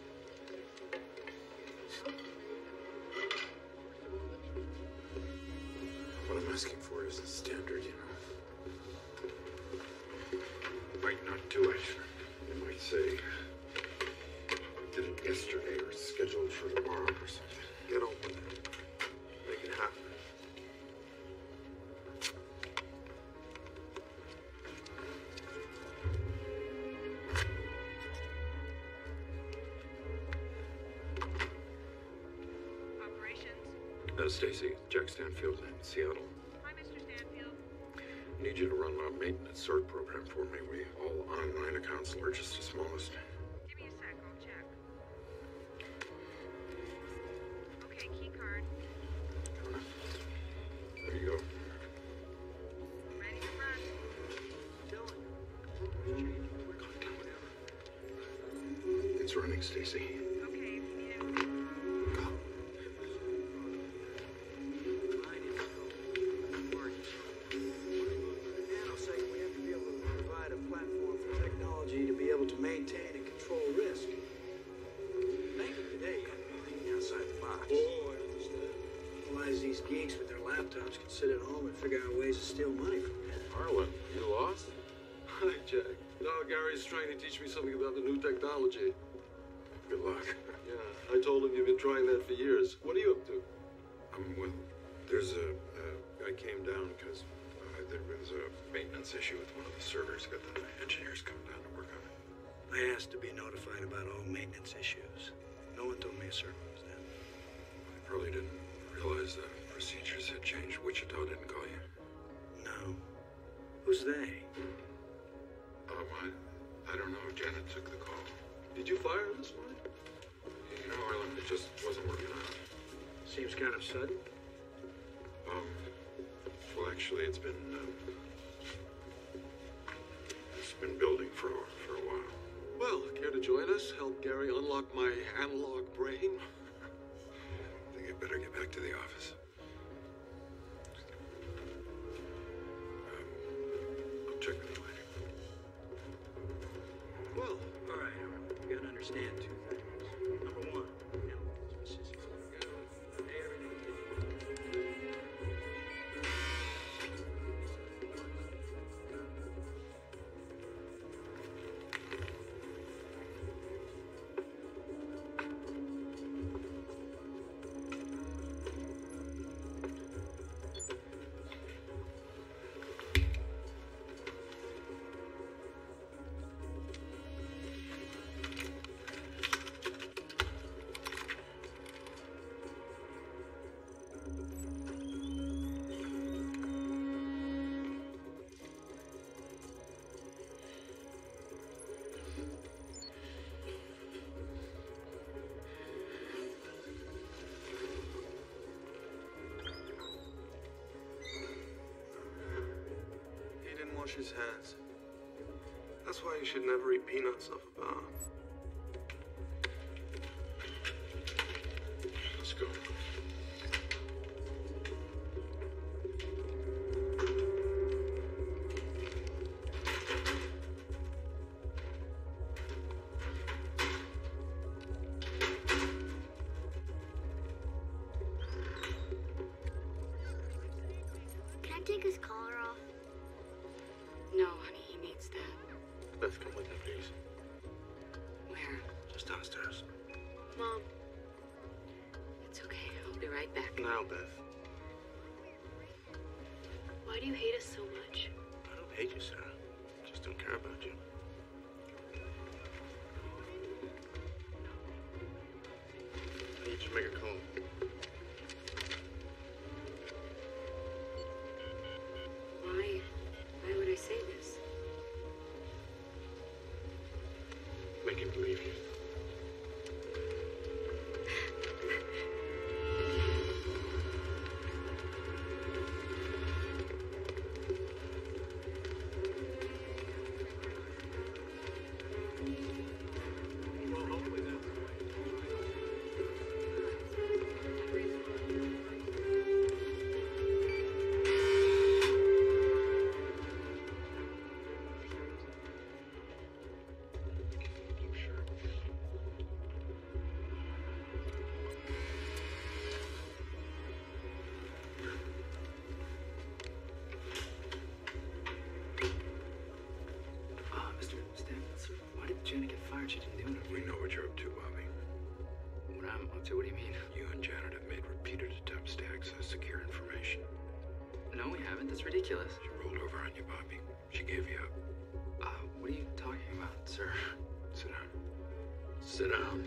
What I'm asking for isn't standard, you know. You might not do it. You might say, did it yesterday or scheduled for tomorrow or something. Get on with it. Make it happen. Stacy, Jack Stanfield in Seattle. Hi, Mr. Stanfield. I need you to run a maintenance sort program for me. All online accounts, largest to smallest. Give me a sec, I'll check. Okay, key card. There you go. Ready to run. It's running, Stacy. Okay, if you need it. these geeks with their laptops can sit at home and figure out ways to steal money from you. Harlan, you lost? Hi, Jack. No, Gary's trying to teach me something about the new technology. Good luck. Yeah, I told him you've been trying that for years. What are you up to? Well, there's a guy came down because there was a maintenance issue with one of the servers. Got the engineers coming down to work on it. I asked to be notified about all maintenance issues. No one told me a server was down. They probably didn't realize the procedures had changed. Wichita didn't call you? No. Who's they? I don't know. Janet took the call. Did you fire him this morning? No, Harlan, it just wasn't working out. Seems kind of sudden. Well, actually, it's been building for a while. Well, care to join us? Help Gary unlock my analog brain? I think I'd better get back to the office. I'll check with you later. Well, all right. You gotta understand two things. Number one, wash his hands. That's why you should never eat peanuts off a bar. Let's go. Can I take his collar off? No, honey, he needs that. Beth, come with me, please. Where? Just downstairs. Mom. It's okay. I'll be right back. Now, Beth. Why do you hate us so much? I don't hate you, Sarah. I just don't care about you. I need you to make a call. Why would I say this? Make him believe you. She didn't do anything. We know what you're up to, Bobby. What I'm up to? What do you mean? You and Janet have made repeated attempts to access secure information. No, we haven't. That's ridiculous. She rolled over on you, Bobby. She gave you up. What are you talking about, sir? Sit down. Sit down.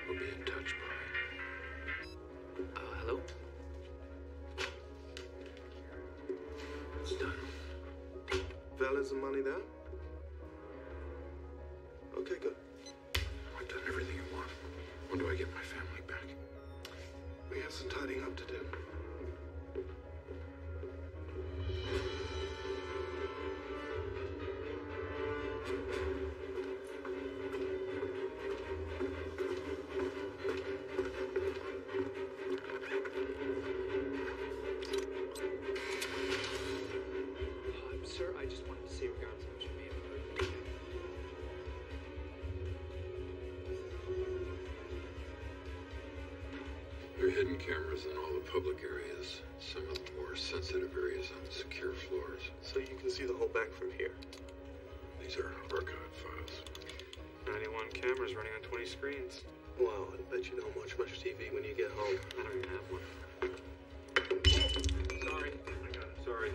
I'll be in touch, Bobby. Hello? It's done. Val, is the money there? Okay, good. I've done everything you want. When do I get my family back? We have some tidying up to do. Sir, I just wanted to see regardless of what you may have heard. There are hidden cameras in all the public areas, some of the more sensitive areas on the secure floors. So you can see the whole bank from here. These are archive files. 91 cameras running on 20 screens. Wow, I bet you don't watch much TV when you get home. I don't even have one. Sorry. I got it. Sorry.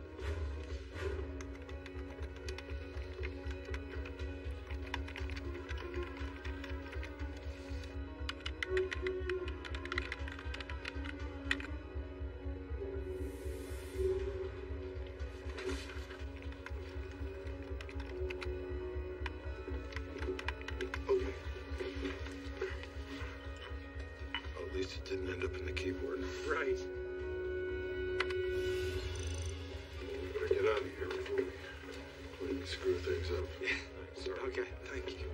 At least it didn't end up in the keyboard. Right. Better get out of here before we screw things up. Sorry. Okay, thank you.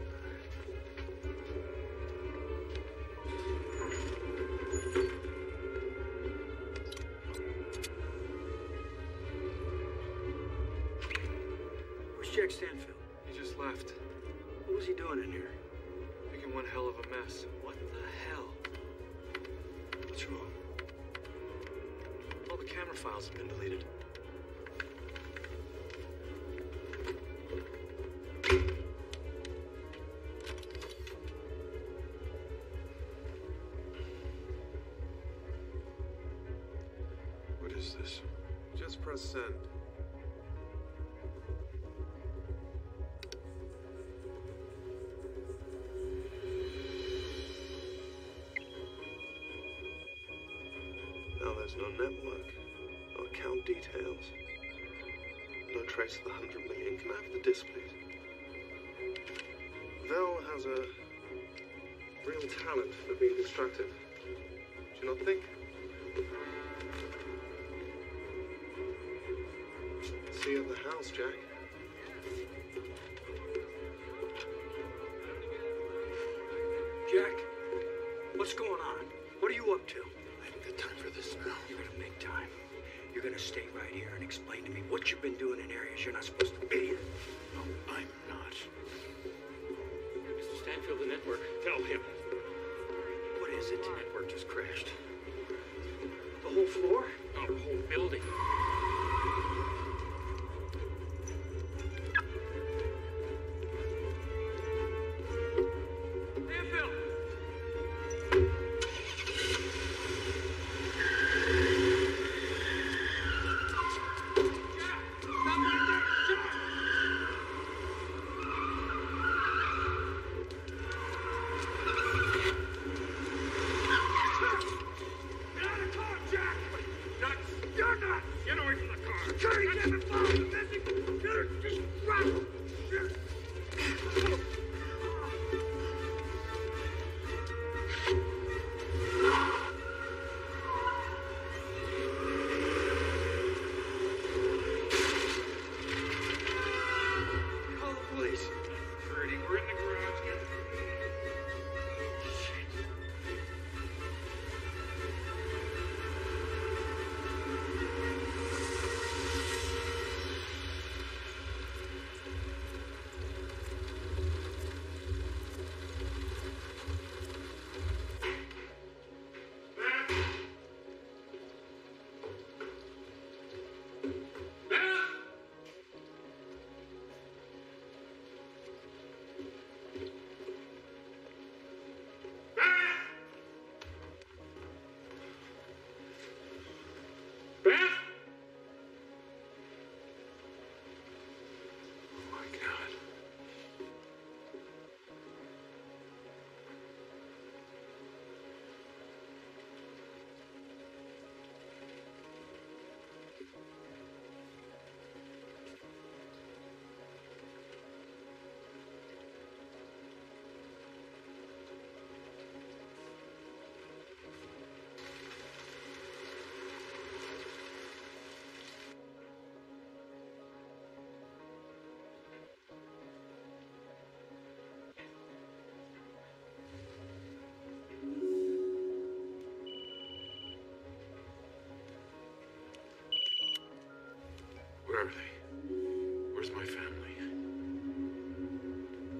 Where's Jack Stanfield? He just left. What was he doing in here? Making one hell of a mess. What the hell? What's wrong? All the camera files have been deleted. What is this? Just press send. Now there's no network, no account details, no trace of the 100 million. Can I have the disk, please? Val has a real talent for being destructive. Do you not think? See you at the house, Jack. Jack, what's going on? What are you up to? I haven't got time for this now. You're gonna make time. You're gonna stay right here and explain to me what you've been doing in areas you're not supposed to be in. No, I'm not. Mr. Stanfield, the network. Tell him. What is it? The network just crashed. The whole floor? No, the whole building. You're nuts! Get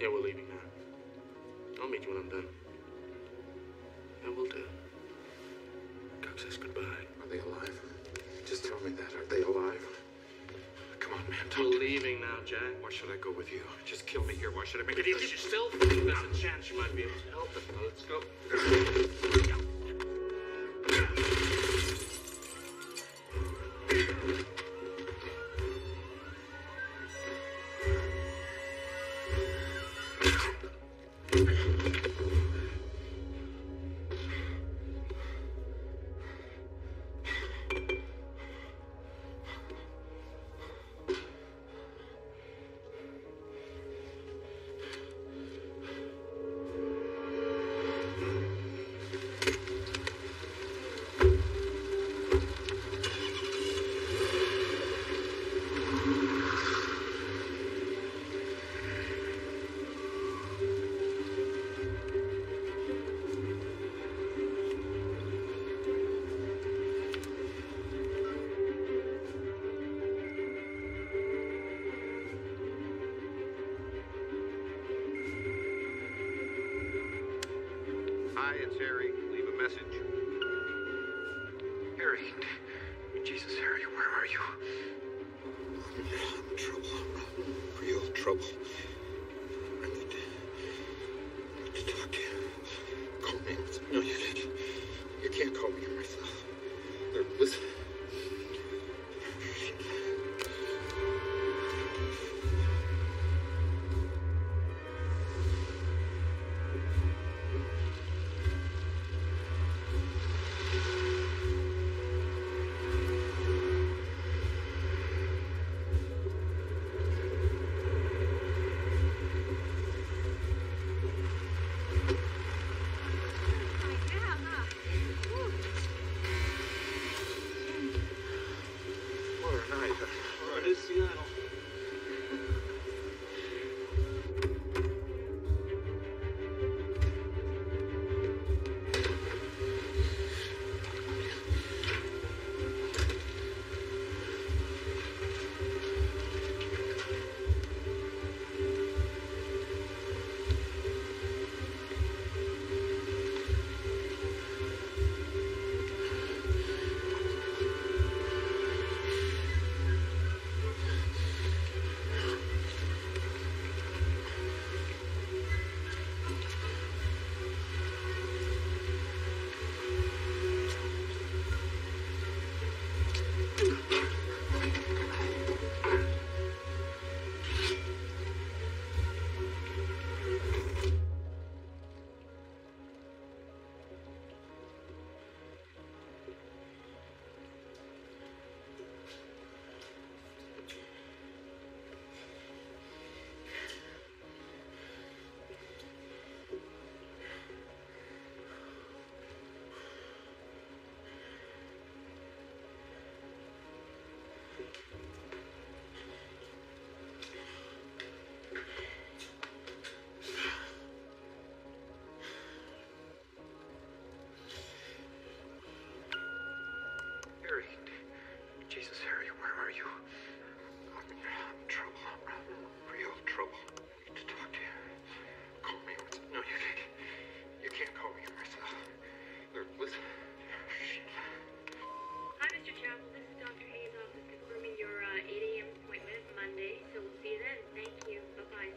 Yeah, we're leaving now. I'll meet you when I'm done. Yeah, we'll do. Cox says goodbye. Are they alive? Just tell me that. Are they alive? Come on, man. We're leaving now, Jack. Why should I go with you? Just kill me here. Why should I make it easy? Because you still think there's a chance you might be able to help them. Now, let's go. Hi, it's Harry. Leave a message. Harry. Jesus, Harry, where are you? I'm in trouble. Real trouble. I need to talk to you. Call me. No, you can't call me myself. Listen. Jesus, Harry, where are you? I'm in trouble. Real trouble. I need to talk to you. Call me. No, you can't call me myself. Listen. Hi, Mr. Chappell. This is Dr. Hayes' office confirming your 8 a.m. appointment Monday, so we'll see you then. Thank you. Bye-bye.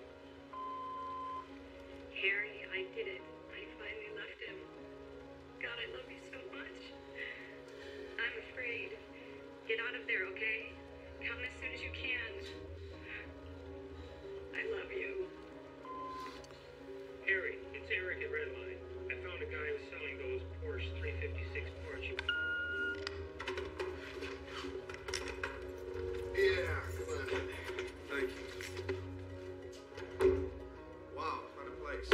Harry, I did it. I finally left him. God, I love you so much. I'm afraid. Get out of there, okay? Come as soon as you can. I love you. Harry, it's Eric at Redline. I found a guy who's selling those Porsche 356 parts. Yeah, come on. Thank you. Wow, what a place.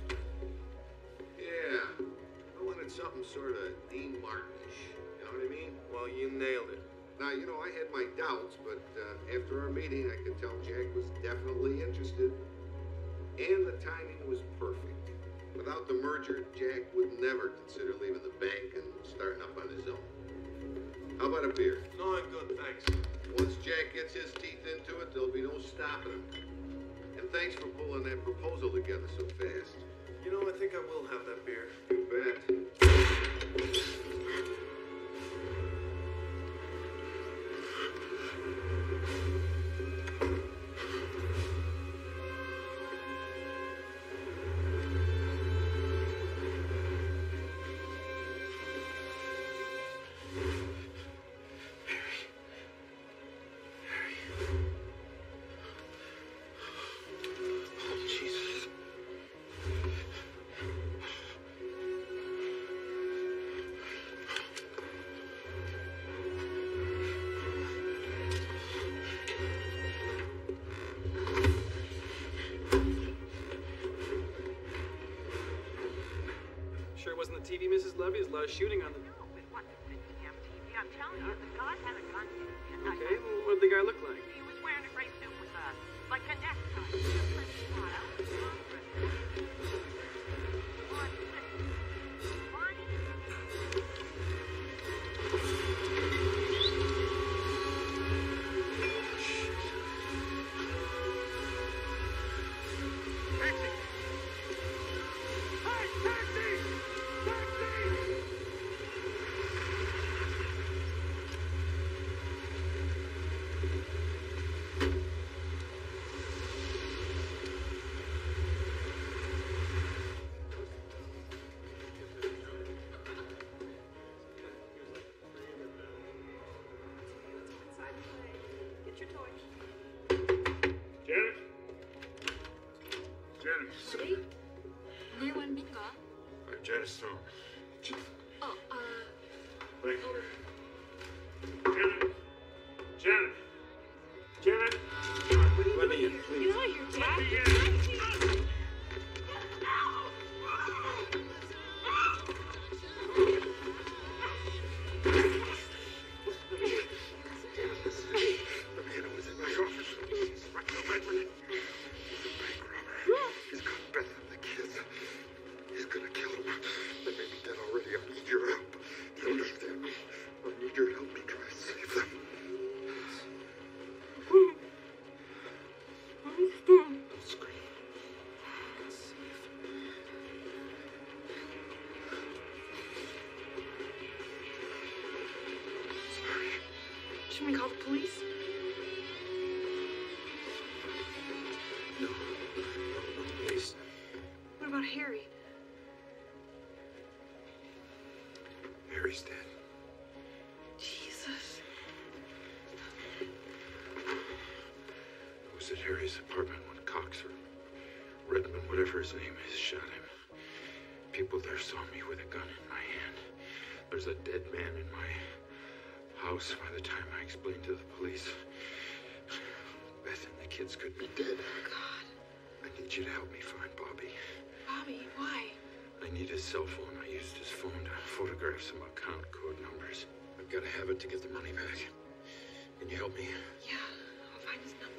Yeah, I wanted something sort of Dean Martin-ish. You know what I mean? Well, you nailed it. Now, I had my doubts, but after our meeting, I could tell Jack was definitely interested. And the timing was perfect. Without the merger, Jack would never consider leaving the bank and starting up on his own. How about a beer? No, I'm good, thanks. Once Jack gets his teeth into it, there'll be no stopping him. And thanks for pulling that proposal together so fast. You know, I think I will have that beer. You bet. Sure wasn't the TV, Mrs. Levy? There's a lot of shooting on the... No, it wasn't the damn TV. I'm telling you, the guy had a gun. Okay, well, what did the guy look like? He was wearing a gray suit with like a necktie. Janice Stone. Oh, Thank you. Janet! Janet! Let me in, please. Get out of here, Jack. Let me in. He's got Beth and the kids. He's gonna kill them. They may be dead already. I need your help. You understand me? I need your help to try and save them. Don't scream. Should we call the police? No, please. What about Harry? Harry's dead. Jesus. I was at Harry's apartment when Cox or Redmond, whatever his name is, shot him. People there saw me with a gun in my hand. There's a dead man in my house by the time I explained to the police. Beth and the kids could be dead. God. I need you to help me find Bobby. Bobby, why? I need his cell phone. I used his phone to photograph some account code numbers. I've got to have it to get the money back. Can you help me? Yeah, I'll find his number.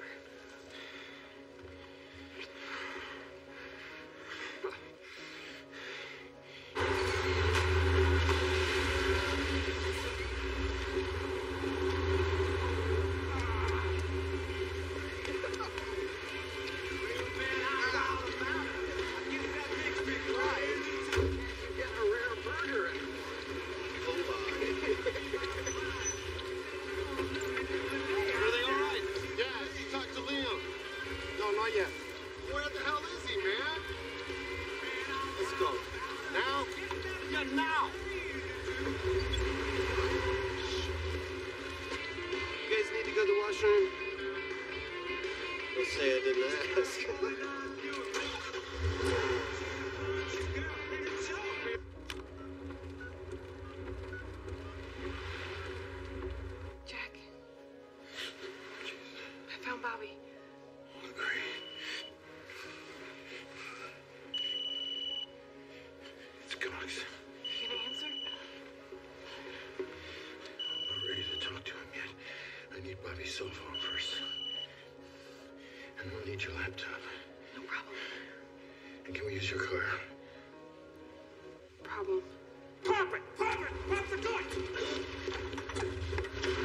Cell phone first. And we'll need your laptop. No problem. And can we use your car? Problem. Pop it! Pop it! Pop the joint!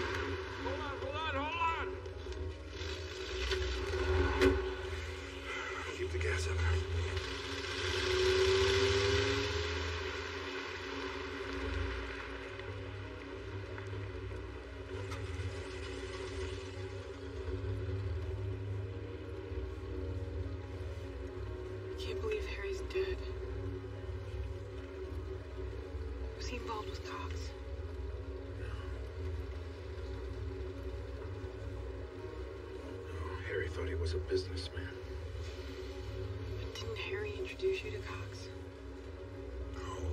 Hold on! can't believe Harry's dead. Was he involved with Cox? No, Harry thought he was a businessman. But didn't Harry introduce you to Cox? No.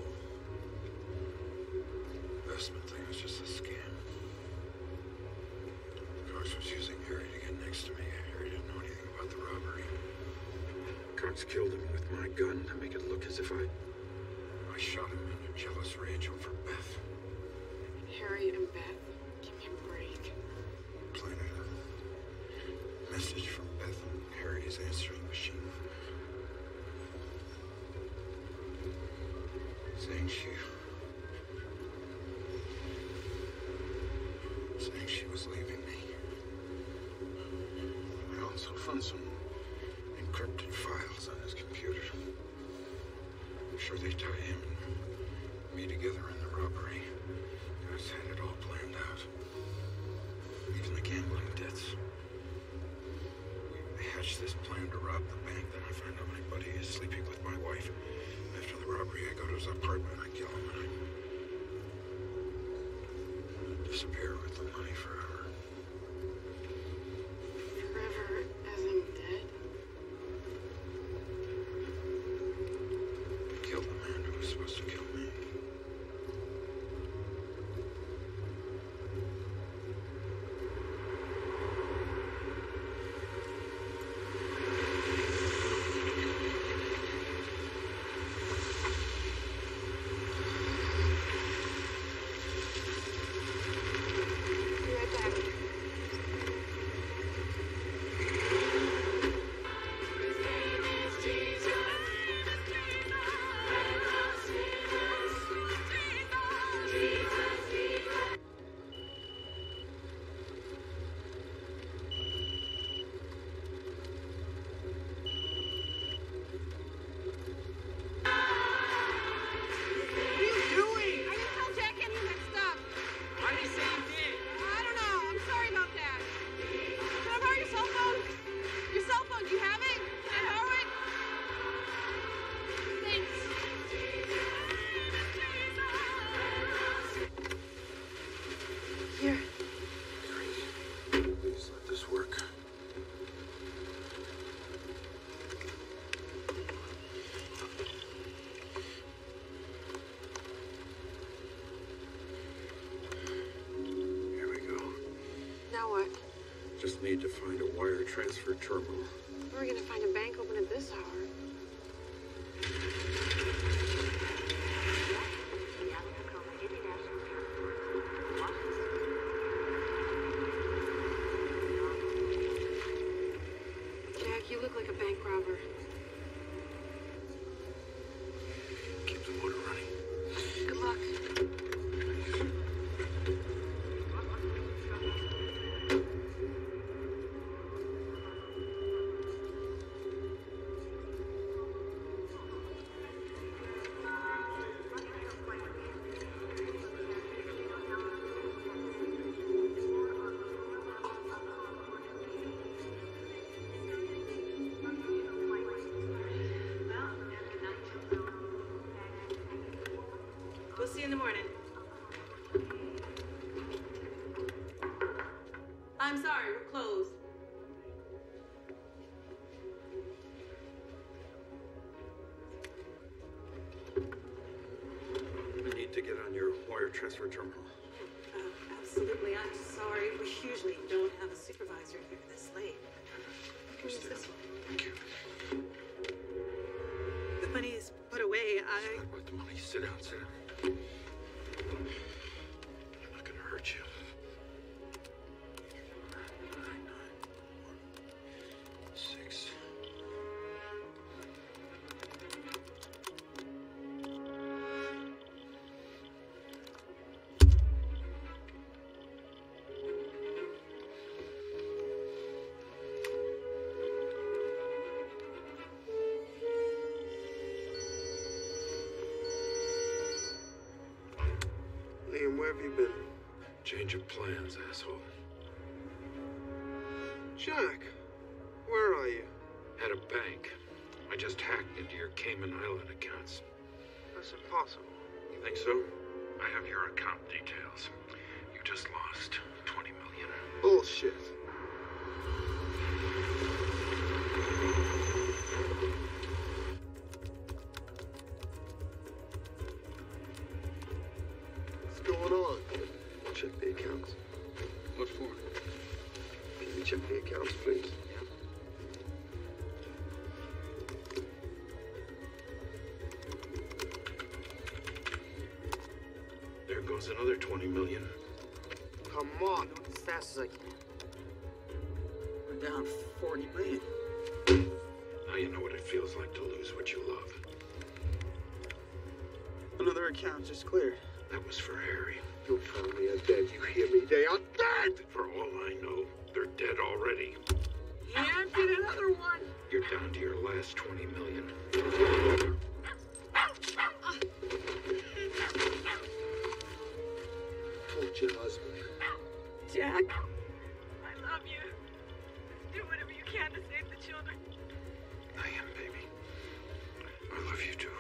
Investment thing was just a scam. Cox was using Harry to get next to me. Harry didn't know anything about the robbery. Cox killed him with my gun to make it look as if I shot him in a jealous rage over Beth. Harry and Beth? Give me a break. Planted a message from Beth on Harry's answering machine. Saying she was leaving me. I also found some encrypted files on his computer. I'm sure they tie him and me together in the robbery. Guys had it all planned out. Even the gambling debts. We hatched this plan to rob the bank, then I find out my buddy is sleeping with my wife. After the robbery, I go to his apartment, I kill him, and I disappear with the money forever. Forever as in dead? Killed the man who was supposed to kill me. Just need to find a wire transfer terminal. Where are we gonna find a bank open at this hour? Jack, you look like a bank robber. Keep the motor running. Good luck. See you in the morning. I'm sorry, we're closed. I need to get on your wire transfer terminal. Absolutely, I'm sorry. We usually don't have a supervisor here this late. Here's this one. Thank you. The money is put away. It's not about the money. Sit down, sit down. I'm not gonna hurt you. 9, 1, 6. Liam, where have you been? Change of plans, asshole. Jack, where are you? At a bank. I just hacked into your Cayman Island accounts. That's impossible. You think so? I have your account details. You just lost 20 million. Bullshit. What's going on? Check the accounts. What for? Can you check the accounts, please? There goes another 20 million. Come on, do it as fast as I can. We're down 40 million. Now you know what it feels like to lose what you love. Another account just cleared. That was for Harry. Your family are dead, you hear me? They are dead! For all I know, they're dead already. He emptied another one. You're down to your last 20 million. Told your husband. Jack, I love you. Do whatever you can to save the children. I am, baby. I love you too.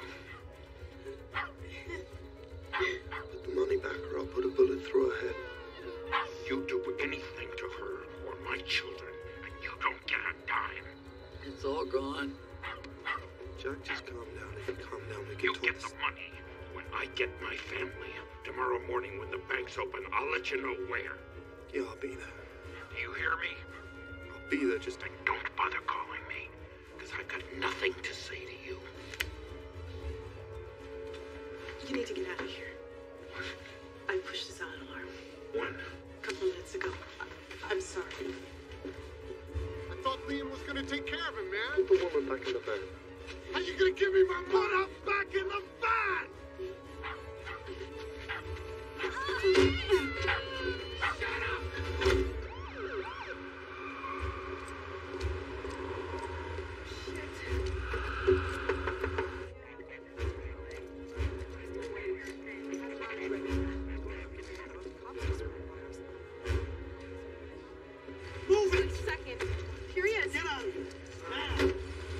Put the money back or I'll put a bullet through her head. You do anything to her or my children, and you don't get a dime. It's all gone. Jack, just calm down. If you calm down, we can You talk. get the money when I get my family. Tomorrow morning when the bank's open, I'll let you know where. Yeah, I'll be there. Do you hear me? I'll be there, just... Then don't bother calling me, because I've got nothing to say to you. You need to get out of here. I pushed this on an alarm When? a couple minutes ago. I'm sorry. I thought Liam was gonna take care of him, man. Put the woman back in the van. How you gonna give me my money? Put her back in the van! Move it! Second. Here he is. Get out of here! Now!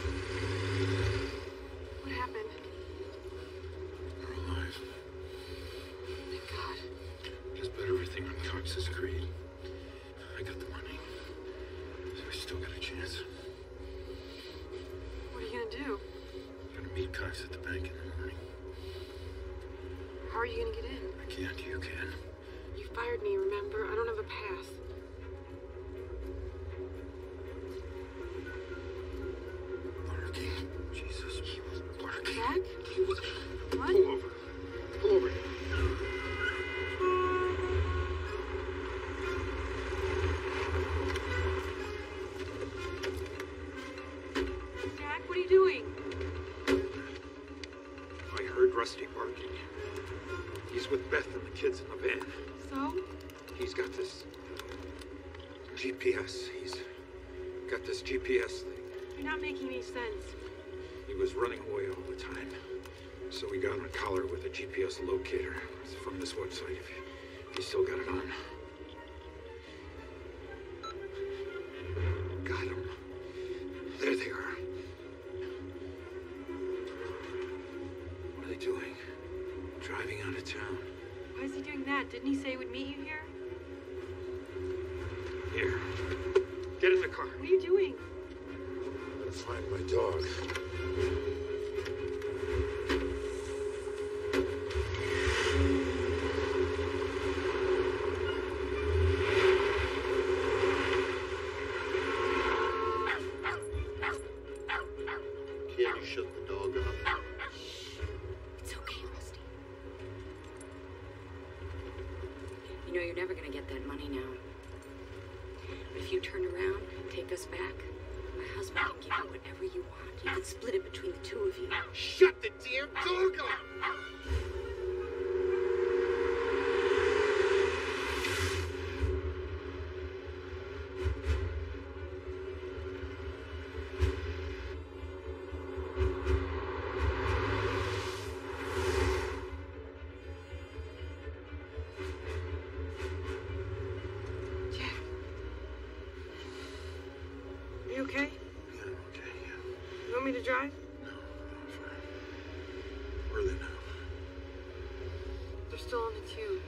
What happened? We're alive. Thank God. Just bet everything on Cox's greed. I got the money. So I still got a chance. What are you gonna do? I'm gonna meet Cox at the bank in the morning. How are you gonna get in? I can't, you can. You fired me, remember? I don't have a pass. Barking. Jesus, he was barking. Jack? He was... What? Pull over. Pull over. Jack, what are you doing? I heard Rusty barking. He's with Beth and the kids in the van. So? He's got this GPS. He's got this GPS thing. You're not making any sense. He was running away all the time. So we got him a collar with a GPS locator. It's from this website, if you still got it on. Got him. There they are. What are they doing? Driving out of town. Why is he doing that? Didn't he say he would meet you here? Here. Get in the car. What are you doing? I'm gonna find my dog. Can you shut the dog up? It's okay, Rusty. You know you're never gonna get that money now. But if you turn around, take us back, my husband can give you whatever you want. You can split it between the two of you. Shut the damn dog up! Are you okay? Yeah, I'm okay, yeah. You want me to drive? Where are they now? They're still on the tube.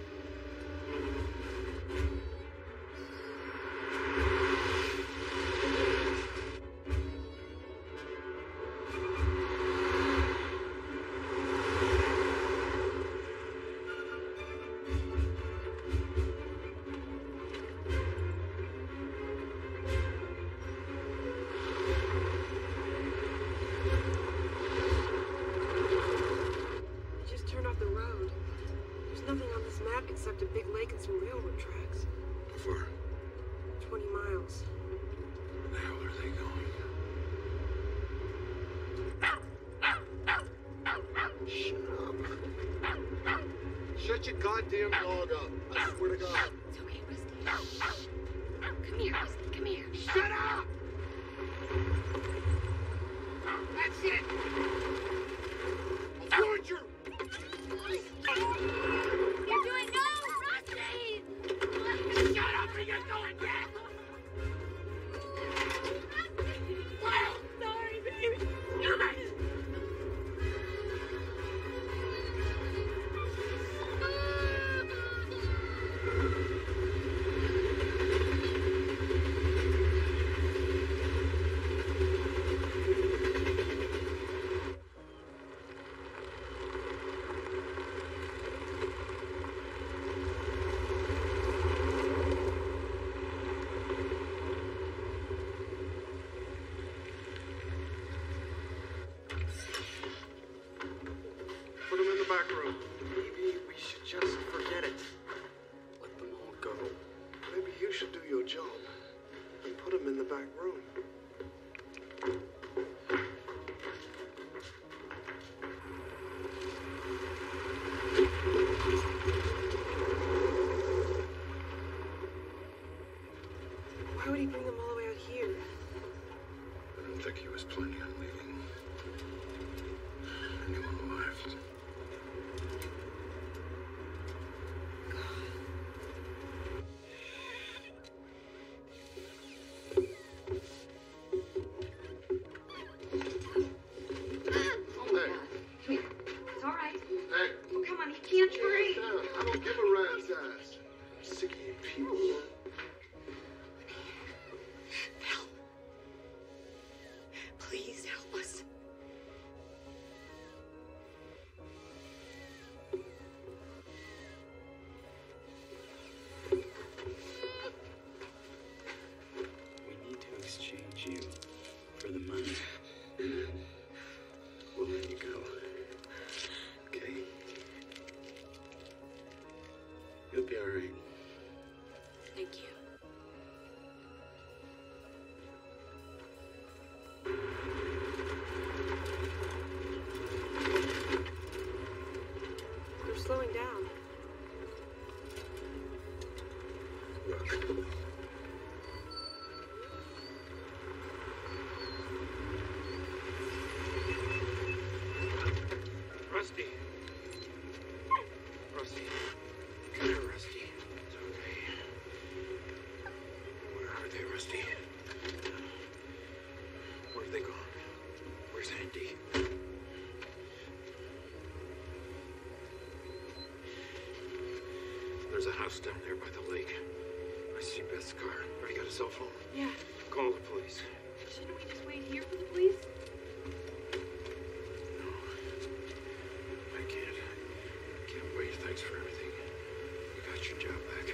Except a big lake and some railroad tracks. How far? 20 miles. Where the hell are they going? Shut up. Shut your goddamn dog up. I swear to God. It's okay, Rusty. Come here, Rusty. Come here. Shut up! That's it! I'll warrant you! You're doing no, Rusty! Shut up or you're going back! Sorry, baby. You're right. Back room. Maybe we should just forget it. Let them all go. Maybe you should do your job and put him in the back room. Why would he bring them all the way out here? I don't think he was planning on leaving anyone alive. I don't give a rat's ass. I'm sick of you people. Bill. Please help us. We need to exchange you for the money. And then we'll let you go. Okay? You'll be all right. Thank you. They're slowing down. Rusty. Rusty. Come here, Rusty. It's okay. Where are they, Rusty? Where have they gone? Where's Andy? There's a house down there by the lake. I see Beth's car. Already got a cell phone? Yeah. Call the police. Shouldn't we just wait here for the police? I can't wait. Thanks for everything. You got your job back.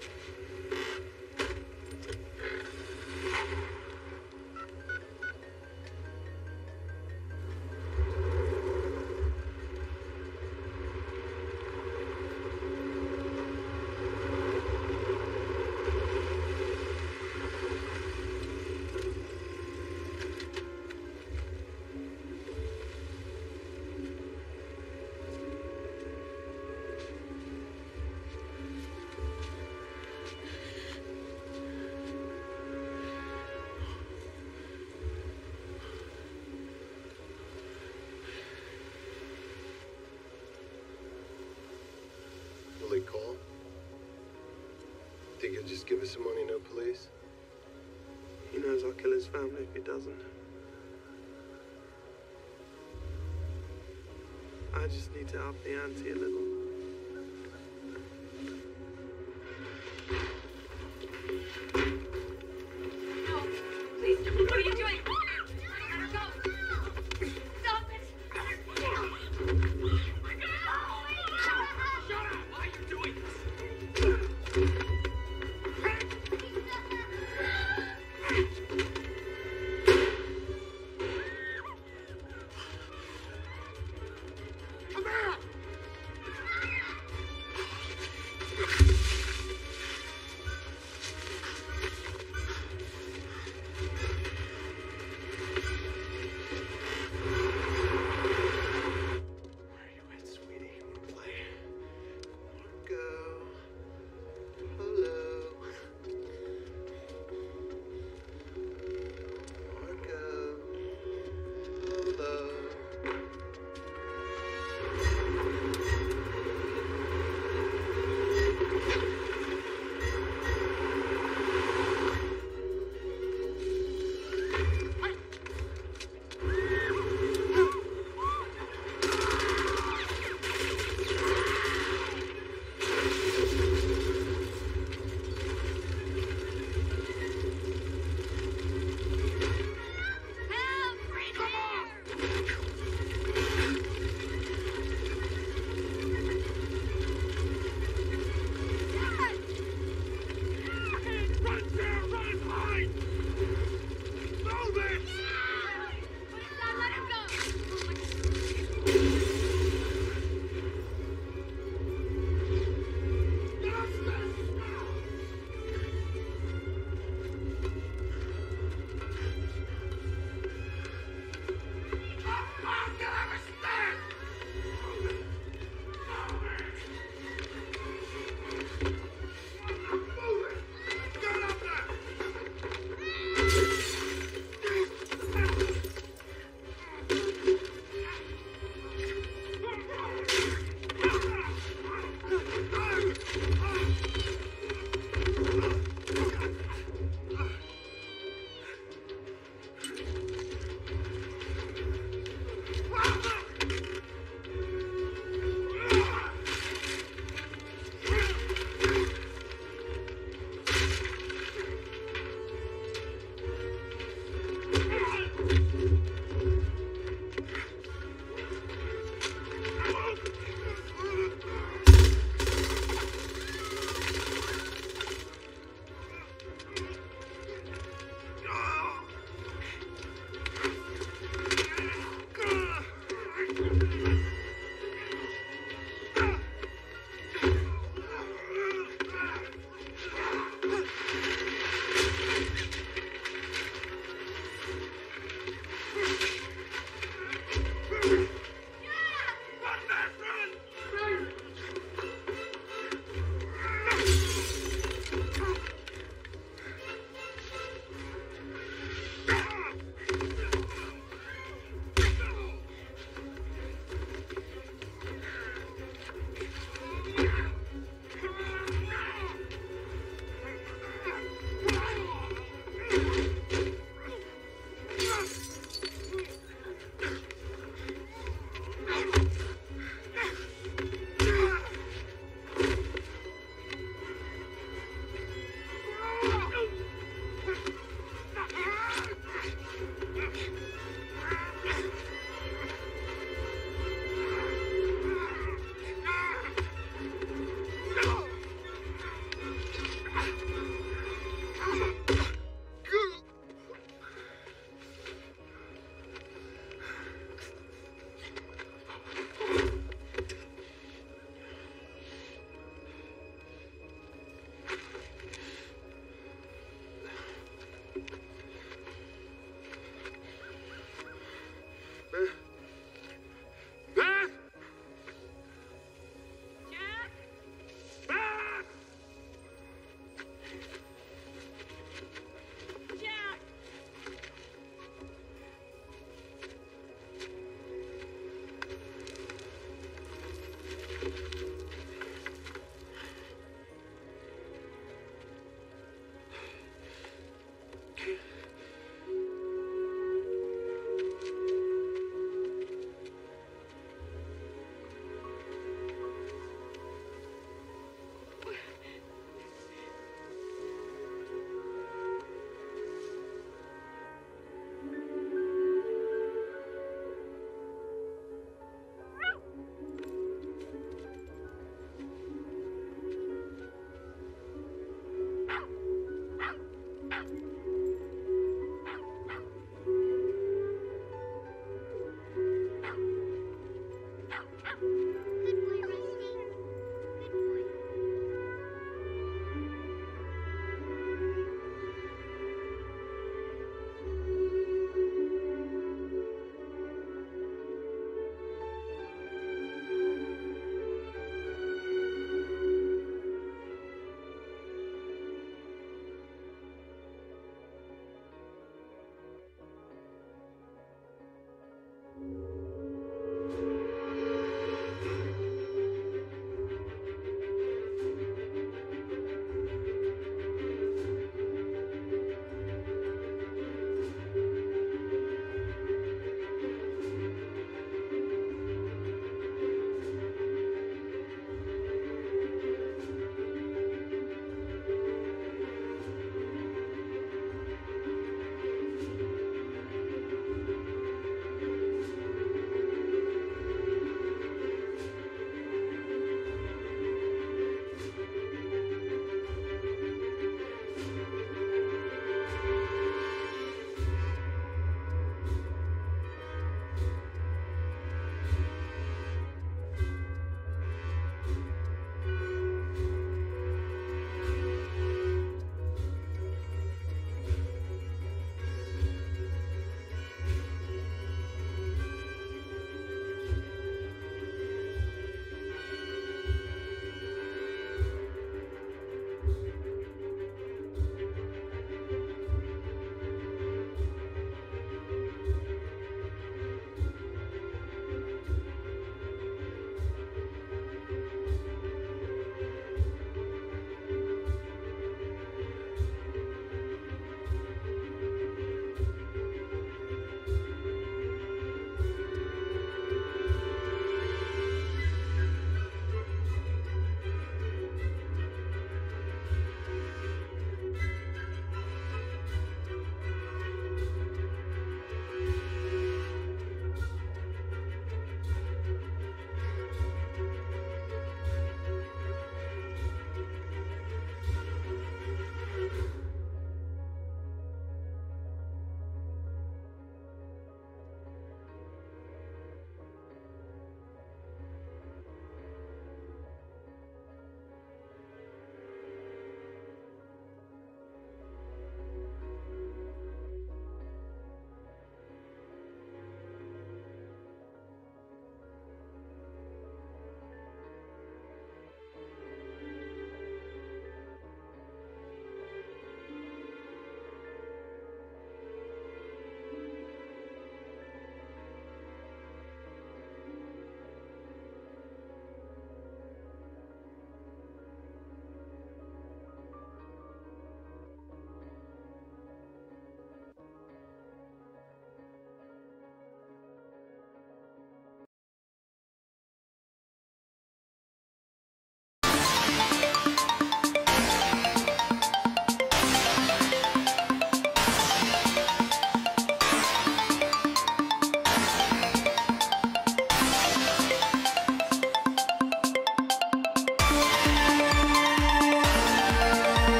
Will he call? Think he'll just give us some money, no police? He knows I'll kill his family if he doesn't. I just need to up the ante a little. No, please, what are you doing?